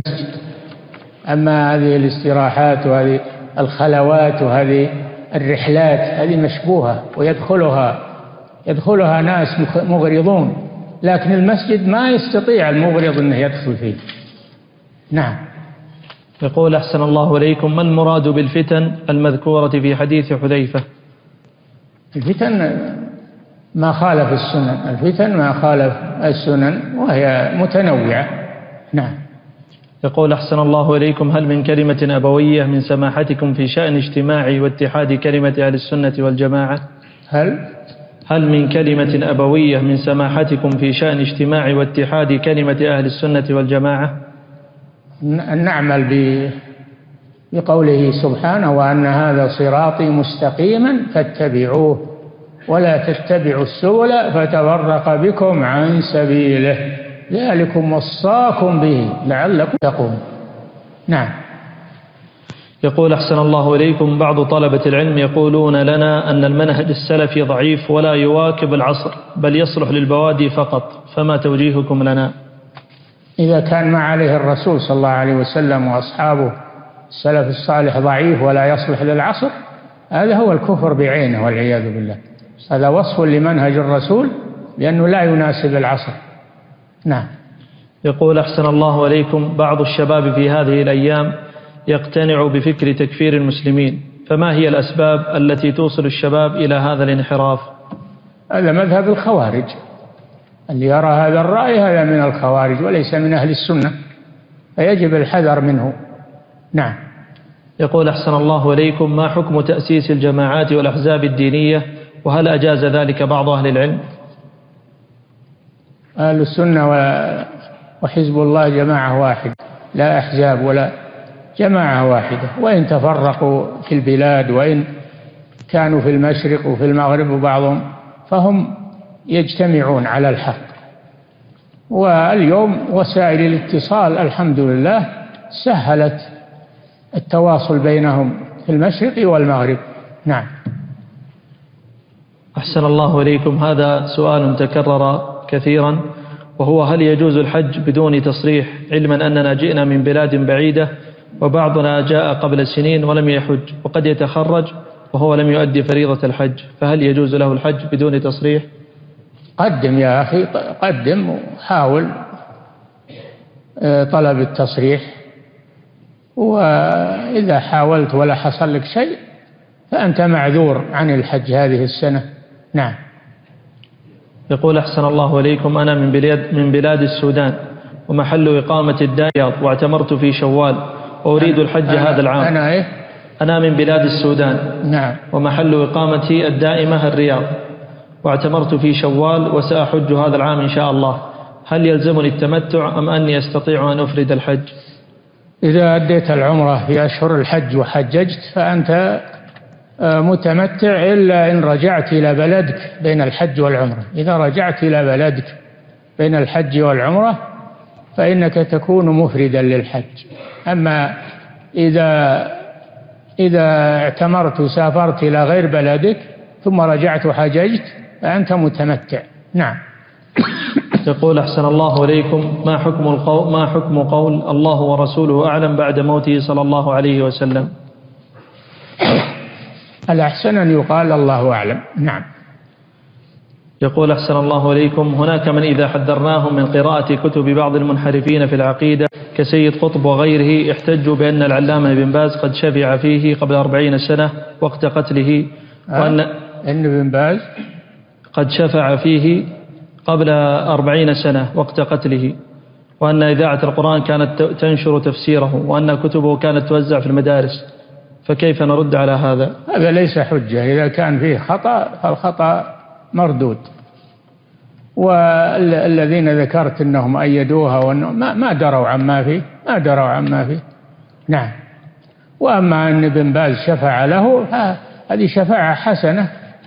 أما هذه الاستراحات وهذه الخلوات وهذه الرحلات هذه مشبوهة ويدخلها يدخلها ناس مغرضون، لكن المسجد ما يستطيع المغرض أنه يدخل فيه. نعم. يقول أحسن الله إليكم: ما المراد بالفتن المذكورة في حديث حذيفة؟ الفتن ما خالف السنن، الفتن ما خالف السنن وهي متنوعة. نعم. يقول أحسن الله إليكم: هل من كلمة أبوية من سماحتكم في شأن اجتماع واتحاد كلمة أهل السنة والجماعة؟ هل هل من كلمة أبوية من سماحتكم في شأن اجتماع واتحاد كلمة أهل السنة والجماعة؟ نعمل بقوله سبحانه: وأن هذا صراطي مستقيما فاتبعوه ولا تتبعوا السبل فتفرق بكم عن سبيله ذلكم وصاكم به لعلكم تتقون. نعم. يقول أحسن الله إليكم: بعض طلبة العلم يقولون لنا أن المنهج السلفي ضعيف ولا يواكب العصر بل يصلح للبوادي فقط، فما توجيهكم لنا؟ إذا كان ما عليه الرسول صلى الله عليه وسلم وأصحابه السلف الصالح ضعيف ولا يصلح للعصر، هذا هو الكفر بعينه والعياذ بالله. هذا وصف لمنهج الرسول لأنه لا يناسب العصر. نعم. يقول أحسن الله عليكم: بعض الشباب في هذه الأيام يقتنع بفكر تكفير المسلمين، فما هي الأسباب التي توصل الشباب إلى هذا الانحراف؟ هذا مذهب الخوارج، اللي يرى هذا الرأي هذا من الخوارج وليس من أهل السنة، فيجب الحذر منه. نعم. يقول أحسن الله إليكم: ما حكم تأسيس الجماعات والأحزاب الدينية، وهل أجاز ذلك بعض أهل العلم؟ أهل السنة وحزب الله جماعة واحدة، لا أحزاب ولا جماعة واحدة، وإن تفرقوا في البلاد وإن كانوا في المشرق وفي المغرب وبعضهم، فهم يجتمعون على الحق. واليوم وسائل الاتصال الحمد لله سهلت التواصل بينهم في المشرق والمغرب. نعم. أحسن الله إليكم، هذا سؤال تكرر كثيرا، وهو: هل يجوز الحج بدون تصريح، علما أننا جئنا من بلاد بعيدة وبعضنا جاء قبل سنين ولم يحج وقد يتخرج وهو لم يؤدي فريضة الحج، فهل يجوز له الحج بدون تصريح؟ قدم يا أخي، قدم وحاول طلب التصريح، وإذا حاولت ولا حصل لك شيء فأنت معذور عن الحج هذه السنة. نعم. يقول أحسن الله إليكم: أنا من بلاد, من بلاد السودان، ومحل إقامة الدائرة، واعتمرت في شوال وأريد الحج أنا هذا العام. أنا إيه؟ أنا من بلاد السودان. نعم. ومحل إقامتي الدائمة الرياض، واعتمرت في شوال وسأحج هذا العام إن شاء الله، هل يلزمني التمتع أم أني أستطيع أن أفرد الحج؟ إذا أديت العمرة في أشهر الحج وحججت فأنت متمتع، إلا إن رجعت إلى بلدك بين الحج والعمرة. إذا رجعت إلى بلدك بين الحج والعمرة فإنك تكون مفردا للحج. أما إذا إذا اعتمرت وسافرت إلى غير بلدك ثم رجعت وحججت فأنت متمتع. نعم. يقول أحسن الله إليكم: ما حكم القول ما حكم قول الله ورسوله أعلم بعد موته صلى الله عليه وسلم؟ الأحسن أن يقال الله أعلم. نعم. يقول أحسن الله إليكم: هناك من إذا حذرناهم من قراءة كتب بعض المنحرفين في العقيدة كسيد قطب وغيره احتجوا بأن العلامة بن باز قد شفع فيه قبل أربعين سنة وقت قتله، وأن إن بن باز قد شفع فيه قبل أربعين سنة وقت قتله، وأن إذاعة القرآن كانت تنشر تفسيره، وأن كتبه كانت توزع في المدارس، فكيف نرد على هذا؟ هذا ليس حجة. إذا كان فيه خطأ فالخطأ مردود، والذين ذكرت أنهم أيدوها وأنهم ما, ما دروا عما فيه ما دروا عما فيه. نعم. وأما أن ابن باز شفع له هذه شفاعة حسنة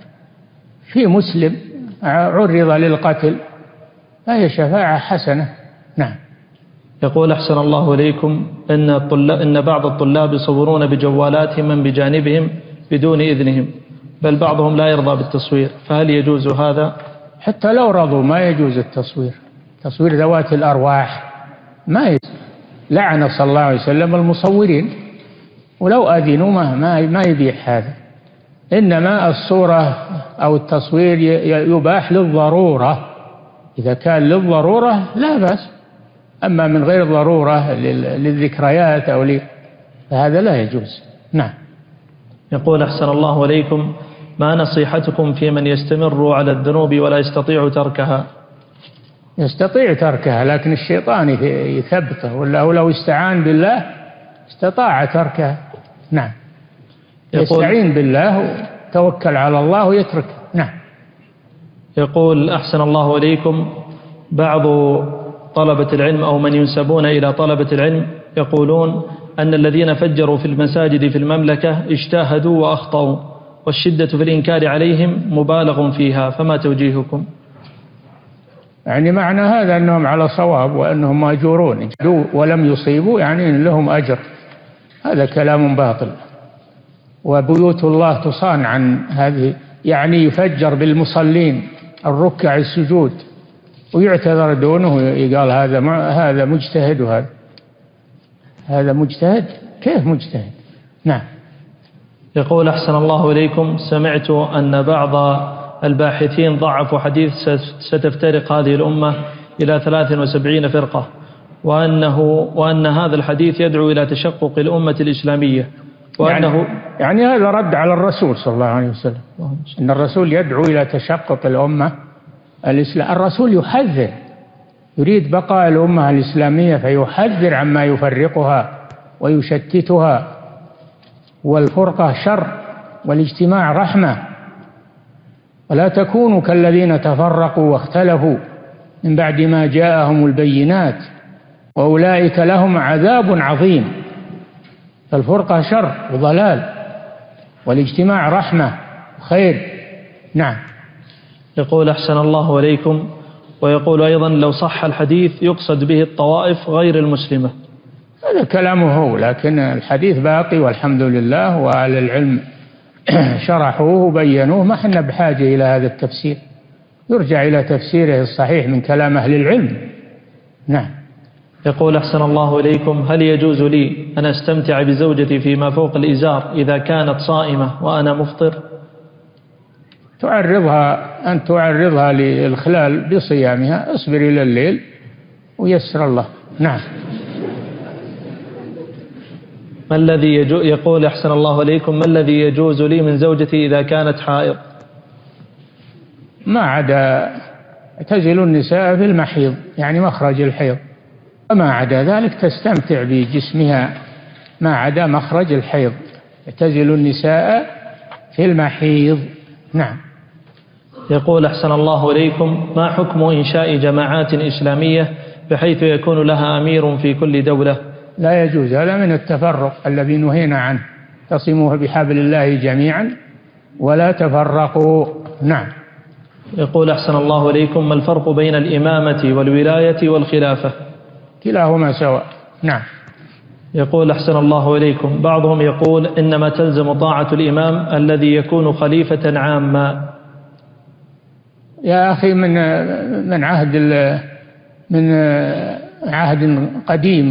في مسلم عرض للقتل، فهي شفاعة حسنة. نعم. يقول أحسن الله إليكم: إن, الطلاب إن بعض الطلاب يصورون بجوالاتهم من بجانبهم بدون إذنهم، بل بعضهم لا يرضى بالتصوير، فهل يجوز هذا؟ حتى لو رضوا ما يجوز التصوير، تصوير ذوات الأرواح ما يجوز. لعن صلى الله عليه وسلم المصورين، ولو أذنوا ما ما يبيح هذا. إنما الصورة أو التصوير يباح للضرورة، إذا كان للضرورة لا بأس، أما من غير ضرورة للذكريات أو لي فهذا لا يجوز. نعم. يقول أحسن الله إليكم: ما نصيحتكم في من يستمر على الذنوب ولا يستطيع تركها؟ يستطيع تركها لكن الشيطان يثبته، ولا لو استعان بالله استطاع تركها. نعم. يستعين بالله وتوكل على الله ويترك. نعم. يقول أحسن الله إليكم: بعض طلبة العلم أو من ينسبون إلى طلبة العلم يقولون أن الذين فجروا في المساجد في المملكة اجتاهدوا وأخطأوا، والشدة في الإنكار عليهم مبالغ فيها، فما توجيهكم؟ يعني معنى هذا أنهم على صواب وأنهم مأجورون، اجتهدوا ولم يصيبوا يعني إن لهم أجر، هذا كلام باطل. وبيوت الله تصان عن هذه، يعني يفجر بالمصلين الركع السجود ويعتذر دونه، يقال هذا هذا مجتهد، وهذا هذا مجتهد، كيف مجتهد؟ نعم. يقول أحسن الله إليكم: سمعت أن بعض الباحثين ضعفوا حديث ستفترق هذه الأمة إلى ثلاث وسبعين فرقة، وأنه وأن هذا الحديث يدعو إلى تشقق الأمة الإسلامية، وأنه يعني, يعني هذا رد على الرسول صلى الله عليه وسلم، إن الرسول يدعو إلى تشقق الأمة الإسلام. الرسول يحذر، يريد بقاء الأمة الإسلامية، فيحذر عما يفرقها ويشتتها. والفرقة شر والاجتماع رحمة، ولا تكونوا كالذين تفرقوا واختلفوا من بعد ما جاءهم البينات وأولئك لهم عذاب عظيم. فالفرقة شر وضلال، والاجتماع رحمة خير. نعم. يقول أحسن الله إليكم، ويقول أيضا لو صح الحديث يقصد به الطوائف غير المسلمة. هذا كلامه هو، لكن الحديث باقي والحمد لله، وأهل العلم شرحوه وبينوه، ما احنا بحاجة إلى هذا التفسير، يرجع إلى تفسيره الصحيح من كلام أهل العلم. نعم. يقول أحسن الله إليكم، هل يجوز لي أن أستمتع بزوجتي فيما فوق الإزار إذا كانت صائمة وأنا مفطر؟ تعرضها أن تعرضها للخلال بصيامها، اصبر إلى الليل ويسر الله. نعم. ما الذي يجو يقول أحسن الله إليكم، ما الذي يجوز لي من زوجتي إذا كانت حائض؟ ما عدا اعتزلوا النساء في المحيض، يعني مخرج الحيض، وما عدا ذلك تستمتع بجسمها ما عدا مخرج الحيض. اعتزلوا النساء في المحيض. نعم. يقول أحسن الله إليكم، ما حكم إنشاء جماعات إسلامية بحيث يكون لها أمير في كل دولة؟ لا يجوز، هذا من التفرق الذي نهينا عنه. تصموا بحبل الله جميعا ولا تفرقوا. نعم. يقول أحسن الله إليكم، ما الفرق بين الإمامة والولاية والخلافة؟ كلاهما سواء. نعم. يقول أحسن الله إليكم، بعضهم يقول إنما تلزم طاعة الإمام الذي يكون خليفة عاما. يا أخي من من عهد من عهد قديم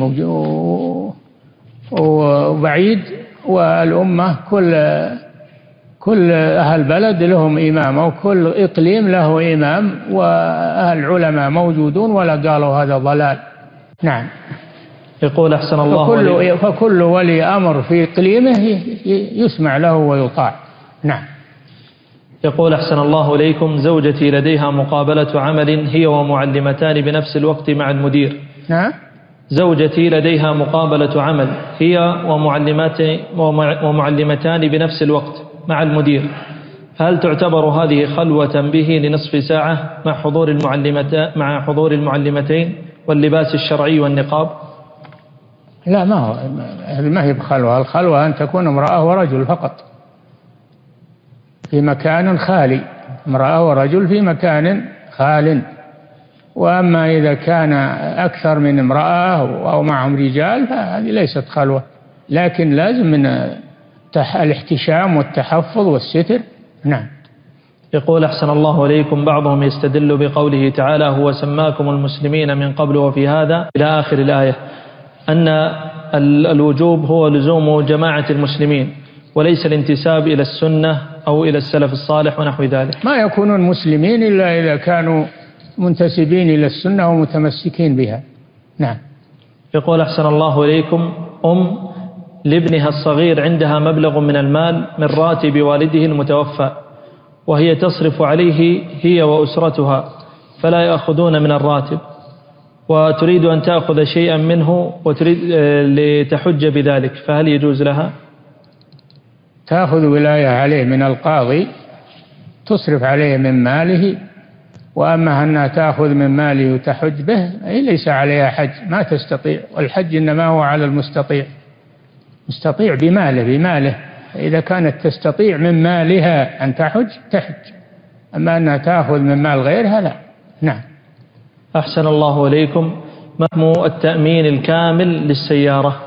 وبعيد، والأمة كل كل أهل بلد لهم إمام، وكل إقليم له إمام، وأهل العلماء موجودون ولا قالوا هذا ضلال. نعم. يقول أحسن الله فكل, فكل ولي أمر في إقليمه يسمع له ويطاع. نعم. يقول أحسن الله إليكم، زوجتي لديها مقابلة عمل هي ومعلمتان بنفس الوقت مع المدير. نعم. زوجتي لديها مقابلة عمل هي ومعلمات ومعلمتان بنفس الوقت مع المدير، هل تعتبر هذه خلوة به لنصف ساعة مع حضور المعلمتين مع حضور المعلمتين واللباس الشرعي والنقاب؟ لا، ما هو ما هي بخلوة. الخلوة أن تكون امرأة ورجل فقط في مكان خالي، امرأة ورجل في مكان خال. وأما إذا كان أكثر من امرأة أو معهم رجال فهذه ليست خلوة، لكن لازم من الاحتشام والتحفظ والستر. نعم. يقول أحسن الله إليكم، بعضهم يستدل بقوله تعالى هو سماكم المسلمين من قبل وفي هذا إلى آخر الآية، أن الوجوب هو لزوم جماعة المسلمين وليس الانتساب إلى السنة أو إلى السلف الصالح ونحو ذلك. ما يكونون مسلمين إلا إذا كانوا منتسبين إلى السنة ومتمسكين بها. نعم. يقول أحسن الله إليكم، أم لابنها الصغير عندها مبلغ من المال من راتب والده المتوفى، وهي تصرف عليه هي وأسرتها فلا يأخذون من الراتب، وتريد أن تأخذ شيئا منه وتريد لتحج بذلك، فهل يجوز لها؟ تأخذ ولاية عليه من القاضي، تصرف عليه من ماله. وأما أنها تأخذ من ماله وتحج به أي ليس عليها حج، ما تستطيع، والحج إنما هو على المستطيع، مستطيع بماله بماله إذا كانت تستطيع من مالها أن تحج تحج، أما أنها تأخذ من مال غيرها لا. نعم. أحسن الله إليكم، ما حكم التأمين الكامل للسيارة؟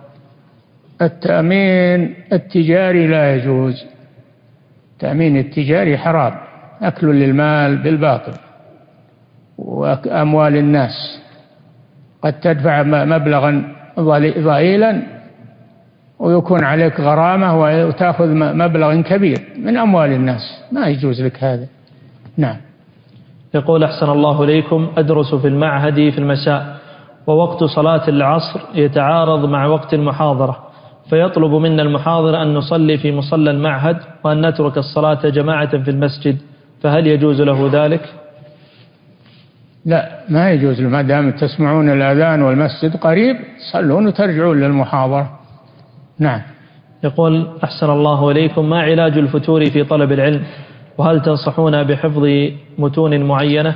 التأمين التجاري لا يجوز، التأمين التجاري حرام، أكل للمال بالباطل وأموال الناس. قد تدفع مبلغا ضئيلا ويكون عليك غرامة وتأخذ مبلغ كبير من أموال الناس، ما يجوز لك هذا. نعم. يقول أحسن الله إليكم، أدرس في المعهد في المساء ووقت صلاة العصر يتعارض مع وقت المحاضرة، فيطلب منا المحاضر أن نصلي في مصلى المعهد وأن نترك الصلاة جماعة في المسجد، فهل يجوز له ذلك؟ لا، ما يجوز له، ما دام تسمعون الأذان والمسجد قريب صلون وترجعون للمحاضرة. نعم. يقول أحسن الله إليكم، ما علاج الفتور في طلب العلم؟ وهل تنصحون بحفظ متون معينة؟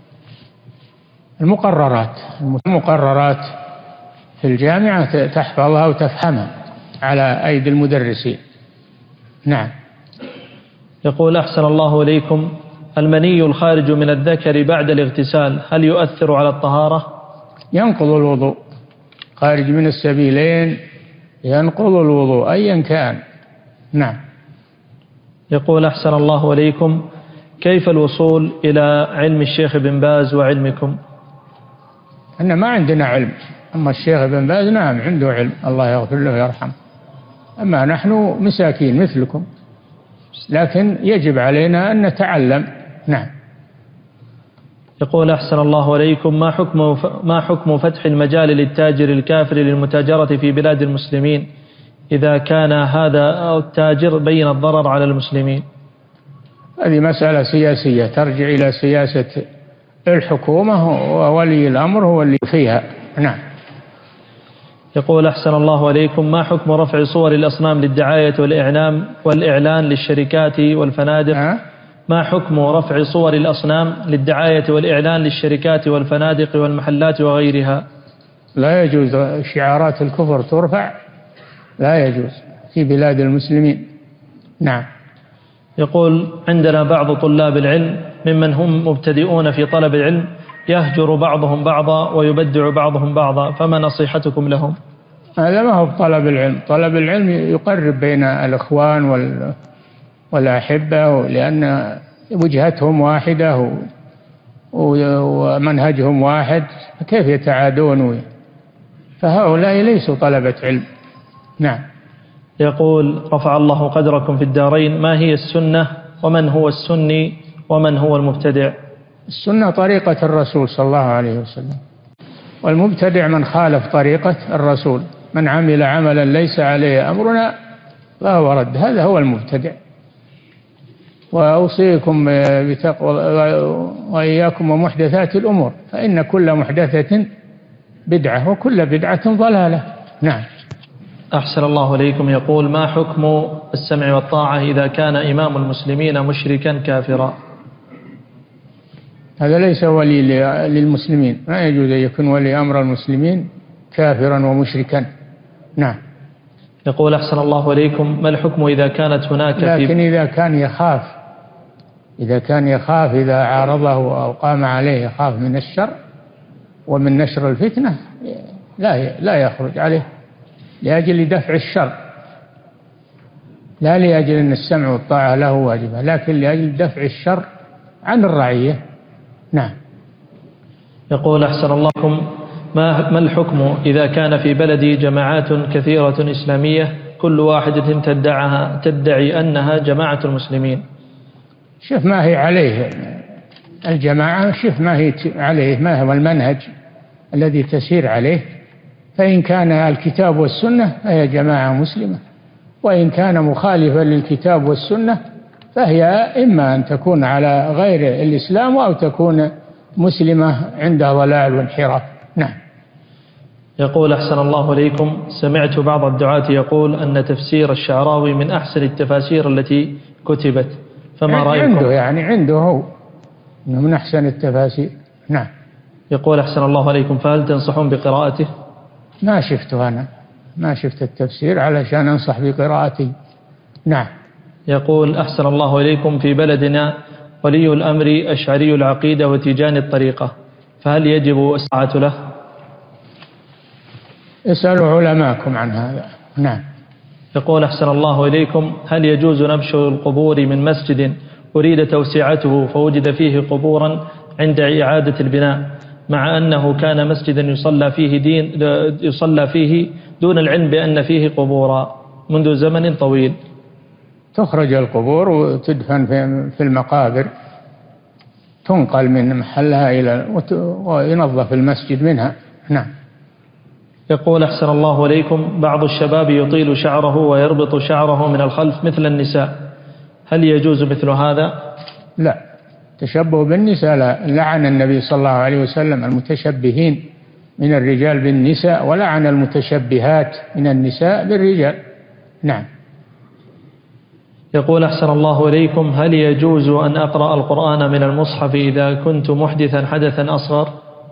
المقررات المقررات في الجامعة تحفظها وتفهمها على أيدي المدرسين. نعم. يقول أحسن الله إليكم، المني الخارج من الذكر بعد الاغتسال هل يؤثر على الطهارة؟ ينقض الوضوء، خارج من السبيلين ينقض الوضوء أيا كان. نعم. يقول أحسن الله إليكم، كيف الوصول إلى علم الشيخ بن باز وعلمكم؟ أن ما عندنا علم، أما الشيخ بن باز نعم عنده علم، الله يغفر له ويرحمه، أما نحن مساكين مثلكم، لكن يجب علينا أن نتعلم. نعم. يقول أحسن الله عليكم، ما حكم ما حكم فتح المجال للتاجر الكافر للمتاجرة في بلاد المسلمين إذا كان هذا التاجر بين الضرر على المسلمين؟ هذه مسألة سياسية ترجع إلى سياسة الحكومة، وولي الأمر هو اللي فيها. نعم. يقول أحسن الله عليكم، ما حكم رفع صور الأصنام للدعاية والإعلام والإعلان للشركات والفنادق؟ أه؟ ما حكم رفع صور الأصنام للدعاية والإعلان للشركات والفنادق والمحلات وغيرها؟ لا يجوز شعارات الكفر ترفع، لا يجوز في بلاد المسلمين. نعم. يقول عندنا بعض طلاب العلم ممن هم مبتدئون في طلب العلم يهجر بعضهم بعضا ويبدع بعضهم بعضا، فما نصيحتكم لهم؟ هذا ما هو طلب العلم، طلب العلم يقرب بين الإخوان وال والأحبة، لأن وجهتهم واحدة ومنهجهم واحد، كيف يتعادون؟ فهؤلاء ليسوا طلبة علم. نعم. يقول رفع الله قدركم في الدارين، ما هي السنة ومن هو السني ومن هو المبتدع؟ السنة طريقة الرسول صلى الله عليه وسلم، والمبتدع من خالف طريقة الرسول، من عمل عملا ليس عليه أمرنا فهو رد، هذا هو المبتدع. وأوصيكم بتقوى وإياكم ومحدثات الأمور، فإن كل محدثة بدعة وكل بدعة ضلالة. نعم. أحسن الله إليكم. يقول ما حكم السمع والطاعة إذا كان إمام المسلمين مشركا كافرا؟ هذا ليس ولي للمسلمين، ما يجوز أن يكون ولي أمر المسلمين كافرا ومشركا. نعم. يقول أحسن الله إليكم، ما الحكم إذا كانت هناك لكن إذا كان يخاف إذا كان يخاف إذا عارضه أو قام عليه يخاف من الشر ومن نشر الفتنة، لا لا يخرج عليه لأجل دفع الشر، لا لأجل أن السمع والطاعة له واجبة، لكن لأجل دفع الشر عن الرعية. نعم. يقول أحسن الله إليكم، ما ما الحكم إذا كان في بلدي جماعات كثيرة إسلامية كل واحدة تدعها تدعي أنها جماعة المسلمين؟ شوف ما هي عليه الجماعة، شوف ما هي عليه، ما هو المنهج الذي تسير عليه، فإن كان الكتاب والسنة فهي جماعة مسلمة، وإن كان مخالفا للكتاب والسنة فهي إما أن تكون على غير الإسلام أو تكون مسلمة عندها ضلال وانحراف. نعم. يقول أحسن الله إليكم، سمعت بعض الدعاة يقول أن تفسير الشعراوي من أحسن التفاسير التي كتبت، فما رأيكم؟ عنده يعني عنده هو إنه من أحسن التفاسير. نعم. يقول أحسن الله عليكم، فهل تنصحون بقراءته؟ ما شفته أنا، ما شفت التفسير علشان أنصح بقراءته. نعم. يقول أحسن الله إليكم، في بلدنا ولي الأمر أشعري العقيدة وتيجاني الطريقة، فهل يجب الساعة له؟ اسألوا علماءكم عن هذا. نعم. يقول أحسن الله إليكم، هل يجوز نبش القبور من مسجد أريد توسعته فوجد فيه قبورا عند إعادة البناء، مع أنه كان مسجدا يصلى فيه دين يصلى فيه دون العلم بأن فيه قبورا منذ زمن طويل؟ تخرج القبور وتدفن في المقابر، تنقل من محلها إلى وينظف المسجد منها. نعم. يقول أحسن الله إليكم، بعض الشباب يطيل شعره ويربط شعره من الخلف مثل النساء، هل يجوز مثل هذا؟ لا، التشبه بالنساء لا، لعن النبي صلى الله عليه وسلم المتشبهين من الرجال بالنساء، ولعن المتشبهات من النساء بالرجال. نعم. يقول أحسن الله إليكم: هل يجوز أن أقرأ القرآن من المصحف إذا كنت محدثا حدثا أصغر؟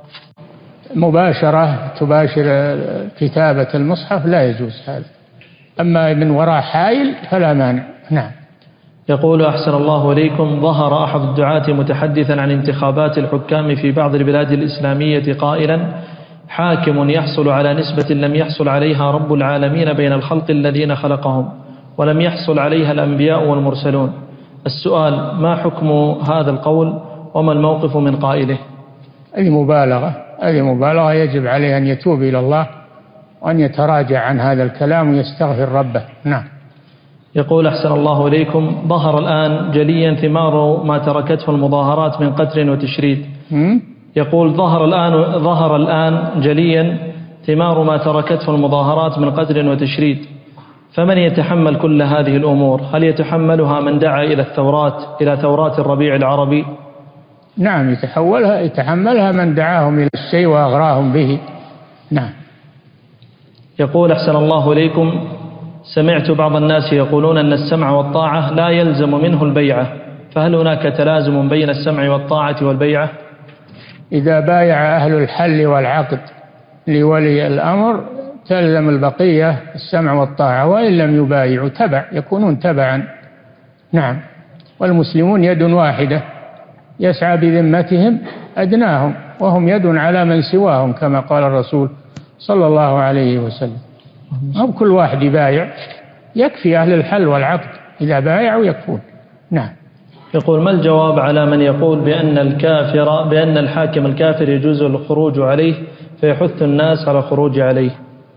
مباشرة تباشر كتابة المصحف لا يجوز هذا، أما من وراء حائل فلا مانع. نعم. يقول أحسن الله إليكم: ظهر أحد الدعاة متحدثا عن انتخابات الحكام في بعض البلاد الإسلامية قائلا: حاكم يحصل على نسبة لم يحصل عليها رب العالمين بين الخلق الذين خلقهم، ولم يحصل عليها الأنبياء والمرسلون. السؤال: ما حكم هذا القول وما الموقف من قائله؟ هذه مبالغة، هذه مبالغة، يجب عليه أن يتوب إلى الله وأن يتراجع عن هذا الكلام ويستغفر ربه. نعم. يقول أحسن الله إليكم: ظهر الآن جليا ثمار ما تركته المظاهرات من قتل وتشريد. يقول: ظهر الآن ظهر الآن جليا ثمار ما تركته المظاهرات من قتل وتشريد، فمن يتحمل كل هذه الأمور؟ هل يتحملها من دعا إلى الثورات إلى ثورات الربيع العربي؟ نعم، يتحولها يتحملها من دعاهم إلى الشيء وأغراهم به. نعم. يقول أحسن الله إليكم: سمعت بعض الناس يقولون أن السمع والطاعة لا يلزم منه البيعة، فهل هناك تلازم بين السمع والطاعة والبيعة؟ إذا بايع أهل الحل والعقد لولي الأمر تلزم البقية السمع والطاعة، وإن لم يبايعوا تبع، يكونون تبعا. نعم. والمسلمون يد واحدة يسعى بذمتهم أدناهم، وهم يد على من سواهم كما قال الرسول صلى الله عليه وسلم. هم كل واحد يبايع، يكفي أهل الحل والعقد إذا بايعوا يكفون. نعم. يقول: ما الجواب على من يقول بأن الكافر بأن الحاكم الكافر يجوز الخروج عليه فيحث الناس على الخروج عليه؟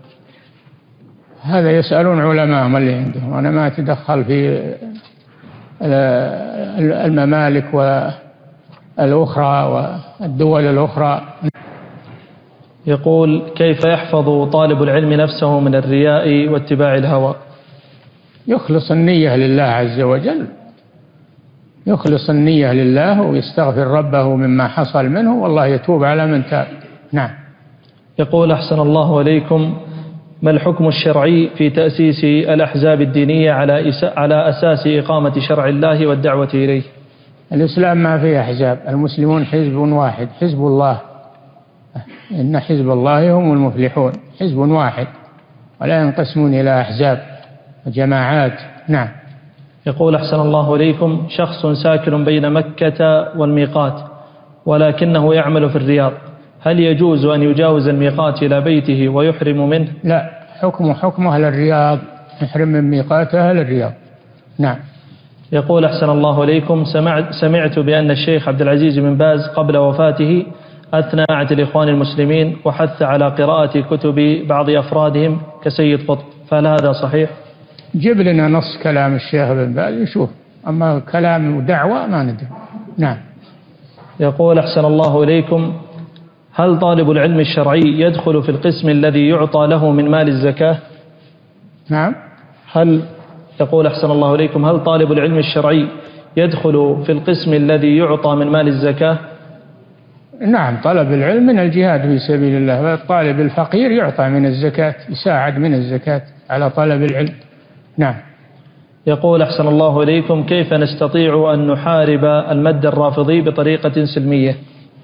هذا يسألون علماءهم اللي عندهم، أنا ما أتدخل في الممالك والأخرى والدول الأخرى. يقول: كيف يحفظ طالب العلم نفسه من الرياء واتباع الهوى؟ يخلص النية لله عز وجل، يخلص النية لله ويستغفر ربه مما حصل منه، والله يتوب على من تاب. نعم. يقول: أحسن الله إليكم: ما الحكم الشرعي في تأسيس الأحزاب الدينية على على أساس إقامة شرع الله والدعوة إليه؟ الإسلام ما فيه أحزاب، المسلمون حزب واحد، حزب الله، إن حزب الله هم المفلحون، حزب واحد ولا ينقسمون إلى أحزاب وجماعات. نعم. يقول: أحسن الله إليكم: شخص ساكن بين مكة والميقات ولكنه يعمل في الرياض، هل يجوز أن يجاوز الميقات إلى بيته ويحرم منه؟ لا، حكمه حكم أهل الرياض، يحرم من ميقات أهل الرياض. نعم. يقول: أحسن الله إليكم: سمعت, سمعت بأن الشيخ عبد العزيز بن باز قبل وفاته أثنى على الإخوان المسلمين وحث على قراءة كتب بعض أفرادهم كسيد قطب، فهل هذا صحيح؟ جيب لنا نص كلام الشيخ بن باز نشوف، أما كلام ودعوة ما ندري. نعم. يقول: أحسن الله إليكم: هل طالب العلم الشرعي يدخل في القسم الذي يعطى له من مال الزكاة؟ نعم. هل يقول: أحسن الله إليكم: هل طالب العلم الشرعي يدخل في القسم الذي يعطى من مال الزكاة؟ نعم، طلب العلم من الجهاد في سبيل الله، والطالب الفقير يعطى من الزكاة، يساعد من الزكاة على طلب العلم. نعم. يقول: أحسن الله إليكم: كيف نستطيع أن نحارب المد الرافضي بطريقة سلمية؟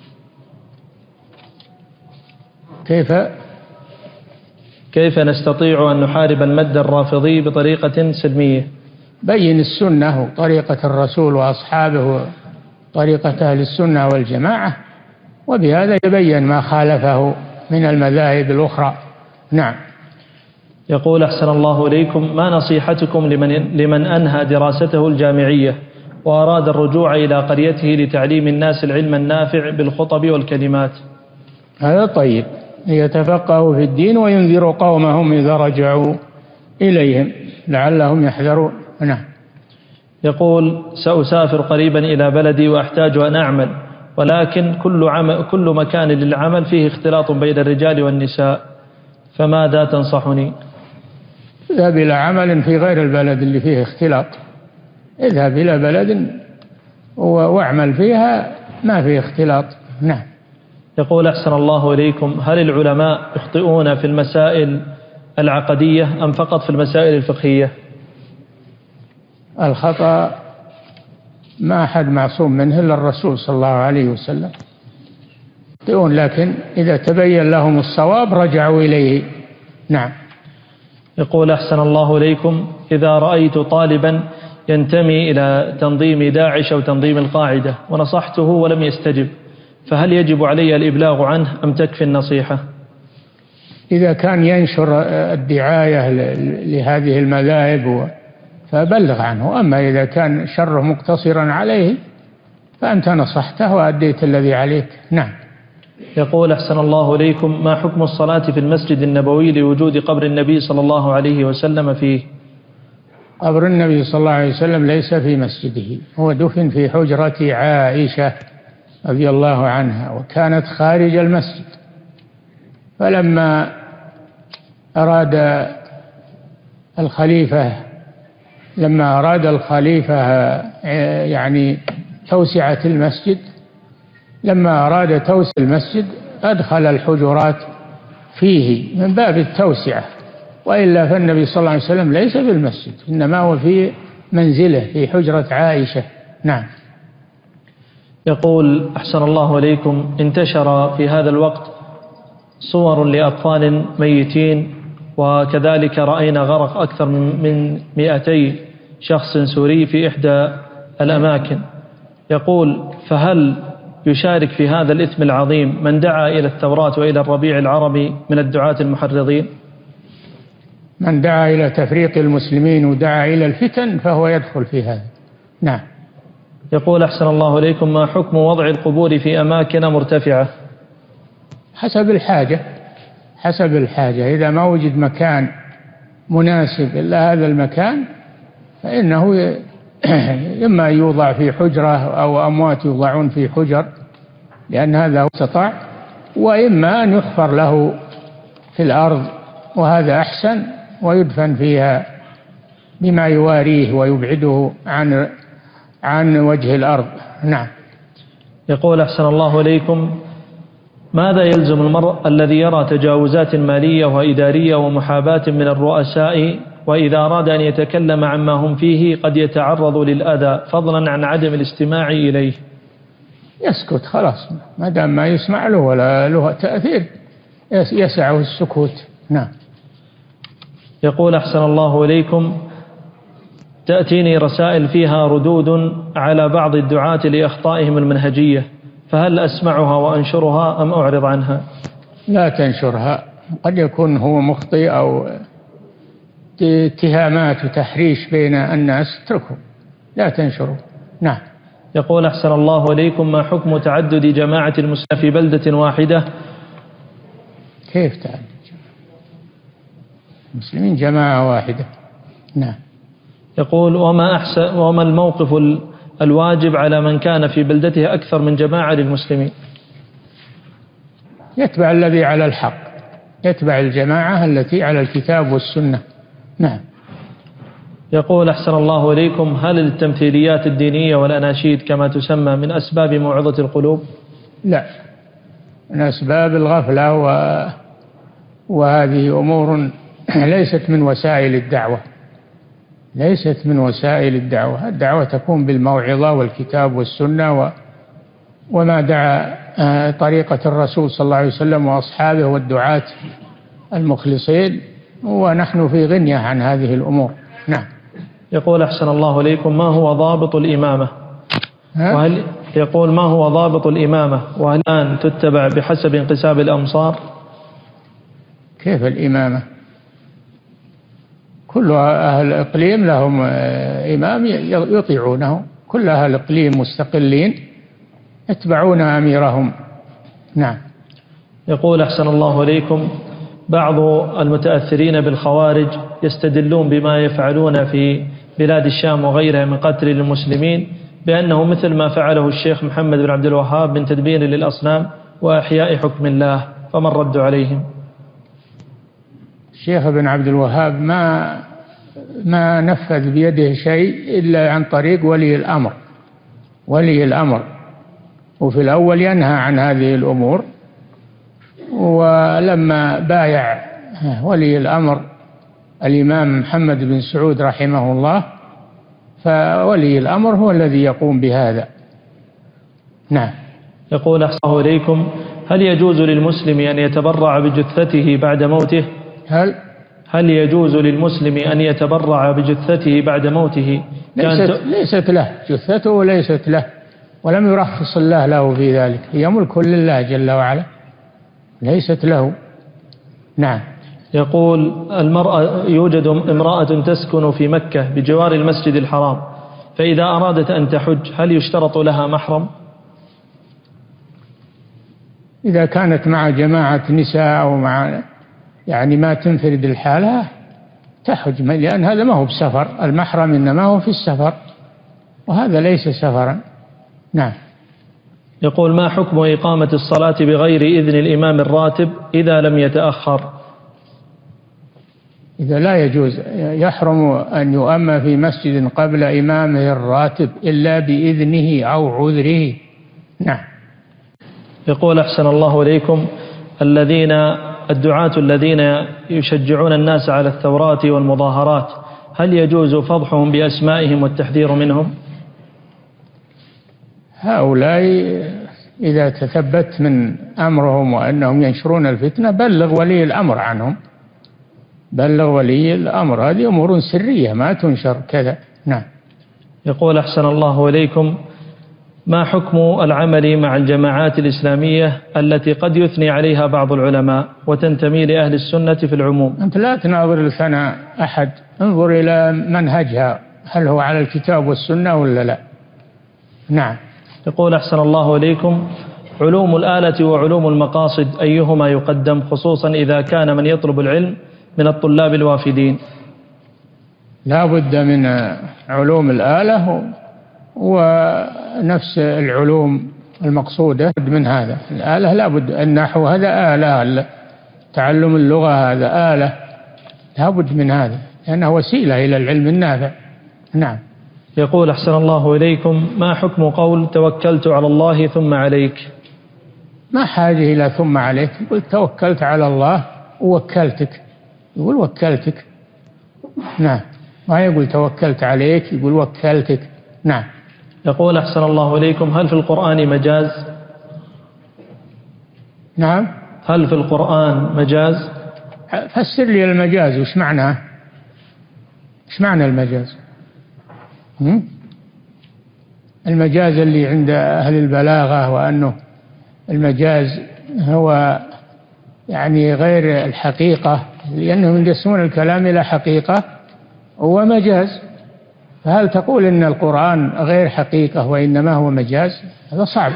كيف كيف نستطيع أن نحارب المد الرافضي بطريقة سلمية؟ بين السنة وطريقة الرسول وأصحابه طريقة أهل السنة والجماعة، وبهذا يبين ما خالفه من المذاهب الأخرى. نعم. يقول: أحسن الله إليكم: ما نصيحتكم لمن, لمن أنهى دراسته الجامعية وأراد الرجوع إلى قريته لتعليم الناس العلم النافع بالخطب والكلمات؟ هذا طيب، يتفقهوا في الدين وينذروا قومهم إذا رجعوا إليهم لعلهم يحذرون. نعم. يقول: سأسافر قريبا إلى بلدي وأحتاج أن أعمل، ولكن كل, عمل كل مكان للعمل فيه اختلاط بين الرجال والنساء، فماذا تنصحني؟ اذهب إلى عمل في غير البلد اللي فيه اختلاط، اذهب إلى بلد واعمل فيها ما في اختلاط. نعم. يقول أحسن الله إليكم، هل العلماء يخطئون في المسائل العقدية أم فقط في المسائل الفقهية؟ الخطأ ما أحد معصوم منه إلا الرسول صلى الله عليه وسلم، لكن إذا تبين لهم الصواب رجعوا إليه. نعم. يقول أحسن الله إليكم، إذا رأيت طالبا ينتمي إلى تنظيم داعش أو تنظيم القاعدة ونصحته ولم يستجب، فهل يجب علي الإبلاغ عنه أم تكفي النصيحة؟ إذا كان ينشر الدعاية لهذه المذاهب فبلغ عنه، أما إذا كان شره مقتصرا عليه فأنت نصحته وأديت الذي عليك. نعم. يقول أحسن الله إليكم، ما حكم الصلاة في المسجد النبوي لوجود قبر النبي صلى الله عليه وسلم فيه؟ قبر النبي صلى الله عليه وسلم ليس في مسجده، هو دفن في حجرة عائشة رضي الله عنها، وكانت خارج المسجد. فلما أراد الخليفة لما أراد الخليفة يعني توسعة المسجد لما أراد توسع المسجد أدخل الحجرات فيه من باب التوسعة، وإلا فالنبي صلى الله عليه وسلم ليس في المسجد، إنما هو في منزله في حجرة عائشة. نعم. يقول أحسن الله إليكم، انتشر في هذا الوقت صور لأطفال ميتين، وكذلك رأينا غرق أكثر من مئتي شخص سوري في إحدى الأماكن. يقول فهل يشارك في هذا الإثم العظيم من دعا إلى الثورات وإلى الربيع العربي من الدعاة المحرضين؟ من دعا إلى تفريق المسلمين ودعا إلى الفتن فهو يدخل في هذا. نعم. يقول أحسن الله إليكم، ما حكم وضع القبور في أماكن مرتفعة؟ حسب الحاجة حسب الحاجة إذا ما وجد مكان مناسب إلا هذا المكان فإنه إما يوضع في حجرة أو أموات يوضعون في حجر لأن هذا استطاع، وإما أن يحفر له في الأرض وهذا أحسن، ويدفن فيها بما يواريه ويبعده عن عن وجه الأرض. نعم. يقول أحسن الله إليكم، ماذا يلزم المرء الذي يرى تجاوزات مالية وإدارية ومحاباة من الرؤساء، وإذا أراد أن يتكلم عما هم فيه قد يتعرض للأذى فضلا عن عدم الاستماع إليه؟ يسكت خلاص، ما دام ما يسمع له ولا له تأثير يسعه السكوت. نعم. يقول أحسن الله إليكم، تأتيني رسائل فيها ردود على بعض الدعاة لأخطائهم المنهجية، فهل أسمعها وأنشرها أم أعرض عنها؟ لا تنشرها، قد يكون هو مخطئ أو اتهامات وتحريش بين الناس، اتركه لا تنشره. نعم. يقول أحسن الله إليكم، ما حكم تعدد جماعة المسلمين في بلدة واحدة؟ كيف تعدد؟ المسلمين جماعة واحدة. نعم. يقول وما أحسن وما الموقف الواجب على من كان في بلدته أكثر من جماعة للمسلمين؟ يتبع الذي على الحق، يتبع الجماعة التي على الكتاب والسنة. نعم. يقول أحسن الله إليكم، هل التمثيليات الدينية والأناشيد كما تسمى من أسباب موعظة القلوب؟ لا، من أسباب الغفلة، و... وهذه أمور ليست من وسائل الدعوة ليست من وسائل الدعوة. الدعوة تكون بالموعظة والكتاب والسنة و... وما دعا طريقة الرسول صلى الله عليه وسلم وأصحابه والدعاة المخلصين، ونحن في غنية عن هذه الأمور. نعم. يقول أحسن الله إليكم، ما هو ضابط الإمامة؟ وهل يقول ما هو ضابط الإمامة، وهل الآن تتبع بحسب انقسام الأمصار؟ كيف الإمامة؟ كل أهل الإقليم لهم إمام يطيعونه، كل أهل الإقليم مستقلين يتبعون أميرهم. نعم. يقول أحسن الله إليكم، بعض المتأثرين بالخوارج يستدلون بما يفعلون في بلاد الشام وغيرها من قتل للمسلمين بأنه مثل ما فعله الشيخ محمد بن عبد الوهاب من تدبير للأصنام وإحياء حكم الله، فما الرد عليهم؟ الشيخ بن عبد الوهاب ما ما نفذ بيده شيء إلا عن طريق ولي الأمر، ولي الأمر، وفي الأول ينهى عن هذه الأمور، ولما بايع ولي الأمر الإمام محمد بن سعود رحمه الله فولي الأمر هو الذي يقوم بهذا. نعم. يقول أحسن الله إليكم: هل يجوز للمسلم أن يتبرع بجثته بعد موته؟ هل هل يجوز للمسلم أن يتبرع بجثته بعد موته؟ ليست, ليست له جثته، ليست له، ولم يرخص الله له في ذلك، هي ملك لله جل وعلا، ليست له. نعم. يقول: المرأة يوجد امرأة تسكن في مكة بجوار المسجد الحرام، فإذا أرادت أن تحج هل يشترط لها محرم؟ إذا كانت مع جماعة نساء أو مع يعني ما تنفرد الحالة تحج، لأن هذا ما هو بسفر، المحرم إنما هو في السفر، وهذا ليس سفرا. نعم. يقول: ما حكم إقامة الصلاة بغير إذن الإمام الراتب إذا لم يتأخر؟ إذا لا يجوز، يحرم أن يؤم في مسجد قبل إمامه الراتب إلا بإذنه أو عذره. نعم. يقول: أحسن الله إليكم، الذين الدعاة الذين يشجعون الناس على الثورات والمظاهرات هل يجوز فضحهم بأسمائهم والتحذير منهم؟ هؤلاء إذا تثبت من أمرهم وأنهم ينشرون الفتنة بلغ ولي الأمر عنهم، بلغ ولي الأمر، هذه أمور سرية ما تنشر كذا. نعم. يقول: أحسن الله إليكم، ما حكم العمل مع الجماعات الإسلامية التي قد يثني عليها بعض العلماء وتنتمي لأهل السنة في العموم؟ أنت لا تناظر لثناء أحد، انظر إلى منهجها، هل هو على الكتاب والسنة ولا لا. نعم. يقول: أحسن الله إليكم، علوم الآلة وعلوم المقاصد أيهما يقدم، خصوصا إذا كان من يطلب العلم من الطلاب الوافدين؟ لا بد من علوم الآلة ونفس العلوم المقصودة من هذا. الآلة لا بد، النحو هذا آلة، تعلم اللغة هذا آلة، لا بد من هذا لأنه وسيلة إلى العلم النافع. نعم. يقول: أحسن الله إليكم، ما حكم قول توكلت على الله ثم عليك؟ ما حاجة إلى ثم عليك، يقول توكلت على الله ووكلتك، يقول وكلتك. نعم. ما يقول توكلت عليك، يقول وكلتك. نعم. يقول: أحسن الله إليكم، هل في القرآن مجاز؟ نعم. هل في القرآن مجاز؟ فسر لي المجاز، وش معناه؟ وش معنى المجاز؟ هم؟ المجاز اللي عند أهل البلاغة، وأنه المجاز هو يعني غير الحقيقة، لأنهم يقسمون الكلام إلى حقيقة ومجاز، فهل تقول إن القرآن غير حقيقة وإنما هو مجاز؟ هذا صعب.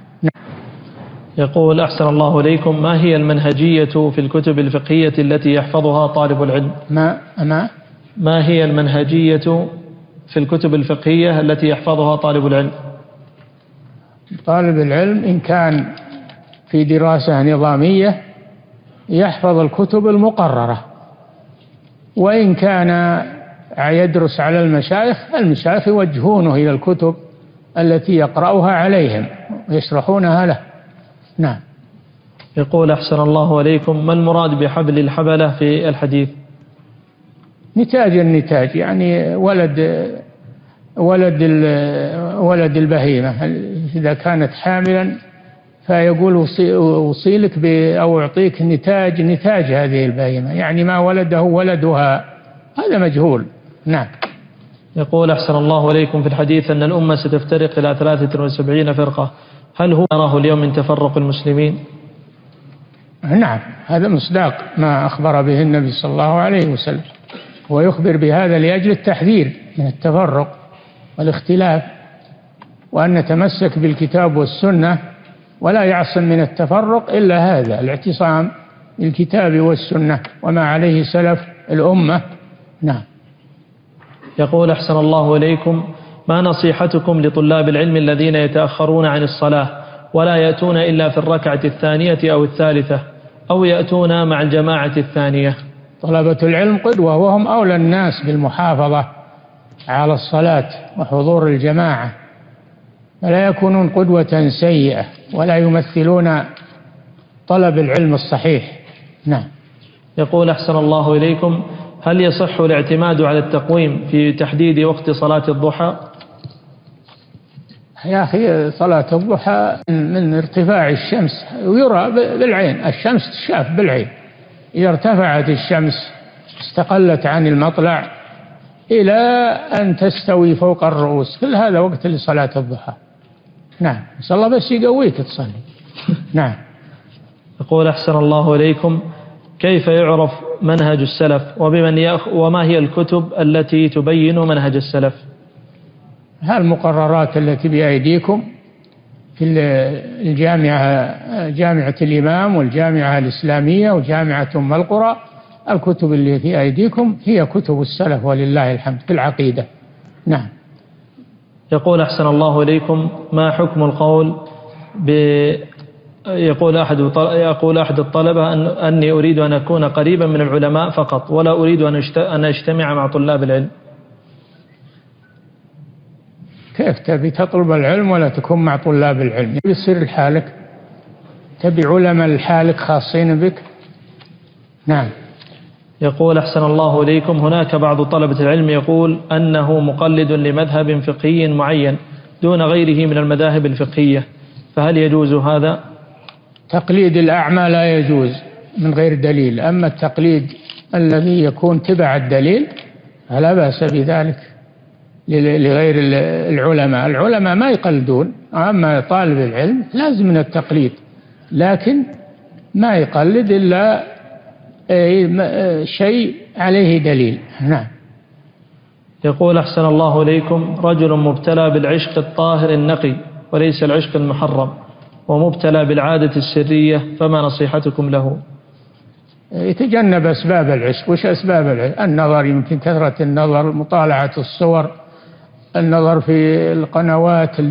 يقول: أحسن الله إليكم، ما هي المنهجية في الكتب الفقهية التي يحفظها طالب العلم؟ ما ما ما هي المنهجية في الكتب الفقهية التي يحفظها طالب العلم؟ طالب العلم إن كان في دراسة نظامية يحفظ الكتب المقررة، وإن كان يدرس على المشايخ، المشايخ يوجهونه إلى الكتب التي يقرأها عليهم ويشرحونها له. نعم. يقول: أحسن الله إليكم، ما المراد بحبل الحبلة في الحديث؟ نتاج النتاج، يعني ولد ولد ولد البهيمة إذا كانت حاملا فيقول أوصيلك أو أعطيك نتاج نتاج هذه البهيمة، يعني ما ولده ولدها، هذا مجهول. نعم. يقول: أحسن الله إليكم، في الحديث أن الأمة ستفترق إلى ثلاثة وسبعين فرقة، هل هو نراه اليوم من تفرق المسلمين؟ نعم، هذا مصداق ما أخبر به النبي صلى الله عليه وسلم، ويخبر بهذا لأجل التحذير من التفرق والاختلاف، وأن نتمسك بالكتاب والسنة ولا يعصم من التفرق إلا هذا الاعتصام بالكتاب والسنة وما عليه سلف الأمة. نعم. يقول: أحسن الله إليكم، ما نصيحتكم لطلاب العلم الذين يتأخرون عن الصلاة ولا يأتون إلا في الركعة الثانية أو الثالثة، أو يأتون مع الجماعة الثانية؟ طلبة العلم قدوة، وهم أولى الناس بالمحافظة على الصلاة وحضور الجماعة، فلا يكونون قدوة سيئة ولا يمثلون طلب العلم الصحيح. نعم. يقول أحسن الله إليكم: هل يصح الاعتماد على التقويم في تحديد وقت صلاة الضحى؟ يا أخي صلاة الضحى من ارتفاع الشمس ويرى بالعين، الشمس تشاف بالعين، إذا ارتفعت الشمس استقلت عن المطلع إلى أن تستوي فوق الرؤوس، كل هذا وقت لصلاة الضحى. نعم، نسأل الله بس يقويك تصلي. نعم. يقول أحسن الله إليكم: كيف يعرف منهج السلف وبمن يأخ وما هي الكتب التي تبين منهج السلف؟ هالمقررات التي بأيديكم في الجامعة، جامعة الإمام والجامعة الإسلامية وجامعة أم القرى، الكتب اللي في أيديكم هي كتب السلف ولله الحمد في العقيدة. نعم. يقول أحسن الله إليكم: ما حكم القول ب يقول أحد يقول أحد الطلبة أن أني أريد أن أكون قريبا من العلماء فقط ولا أريد أن أجتمع مع طلاب العلم. كيف تبي تطلب العلم ولا تكون مع طلاب العلم؟ يصير لحالك، تبي علماء لحالك خاصين بك. نعم. يقول أحسن الله إليكم: هناك بعض طلبة العلم يقول أنه مقلد لمذهب فقهي معين دون غيره من المذاهب الفقهية، فهل يجوز هذا؟ تقليد الأعمى لا يجوز من غير دليل، أما التقليد الذي يكون تبع الدليل فلا بأس بذلك لغير العلماء. العلماء ما يقلدون، أما طالب العلم لازم من التقليد، لكن ما يقلد إلا شيء عليه دليل. نعم. يقول أحسن الله إليكم: رجل مبتلى بالعشق الطاهر النقي وليس العشق المحرم ومبتلى بالعادة السرية، فما نصيحتكم له؟ يتجنب أسباب العشق. وش أسباب العشق؟ النظر، يمكن كثرة النظر، مطالعة الصور، النظر في القنوات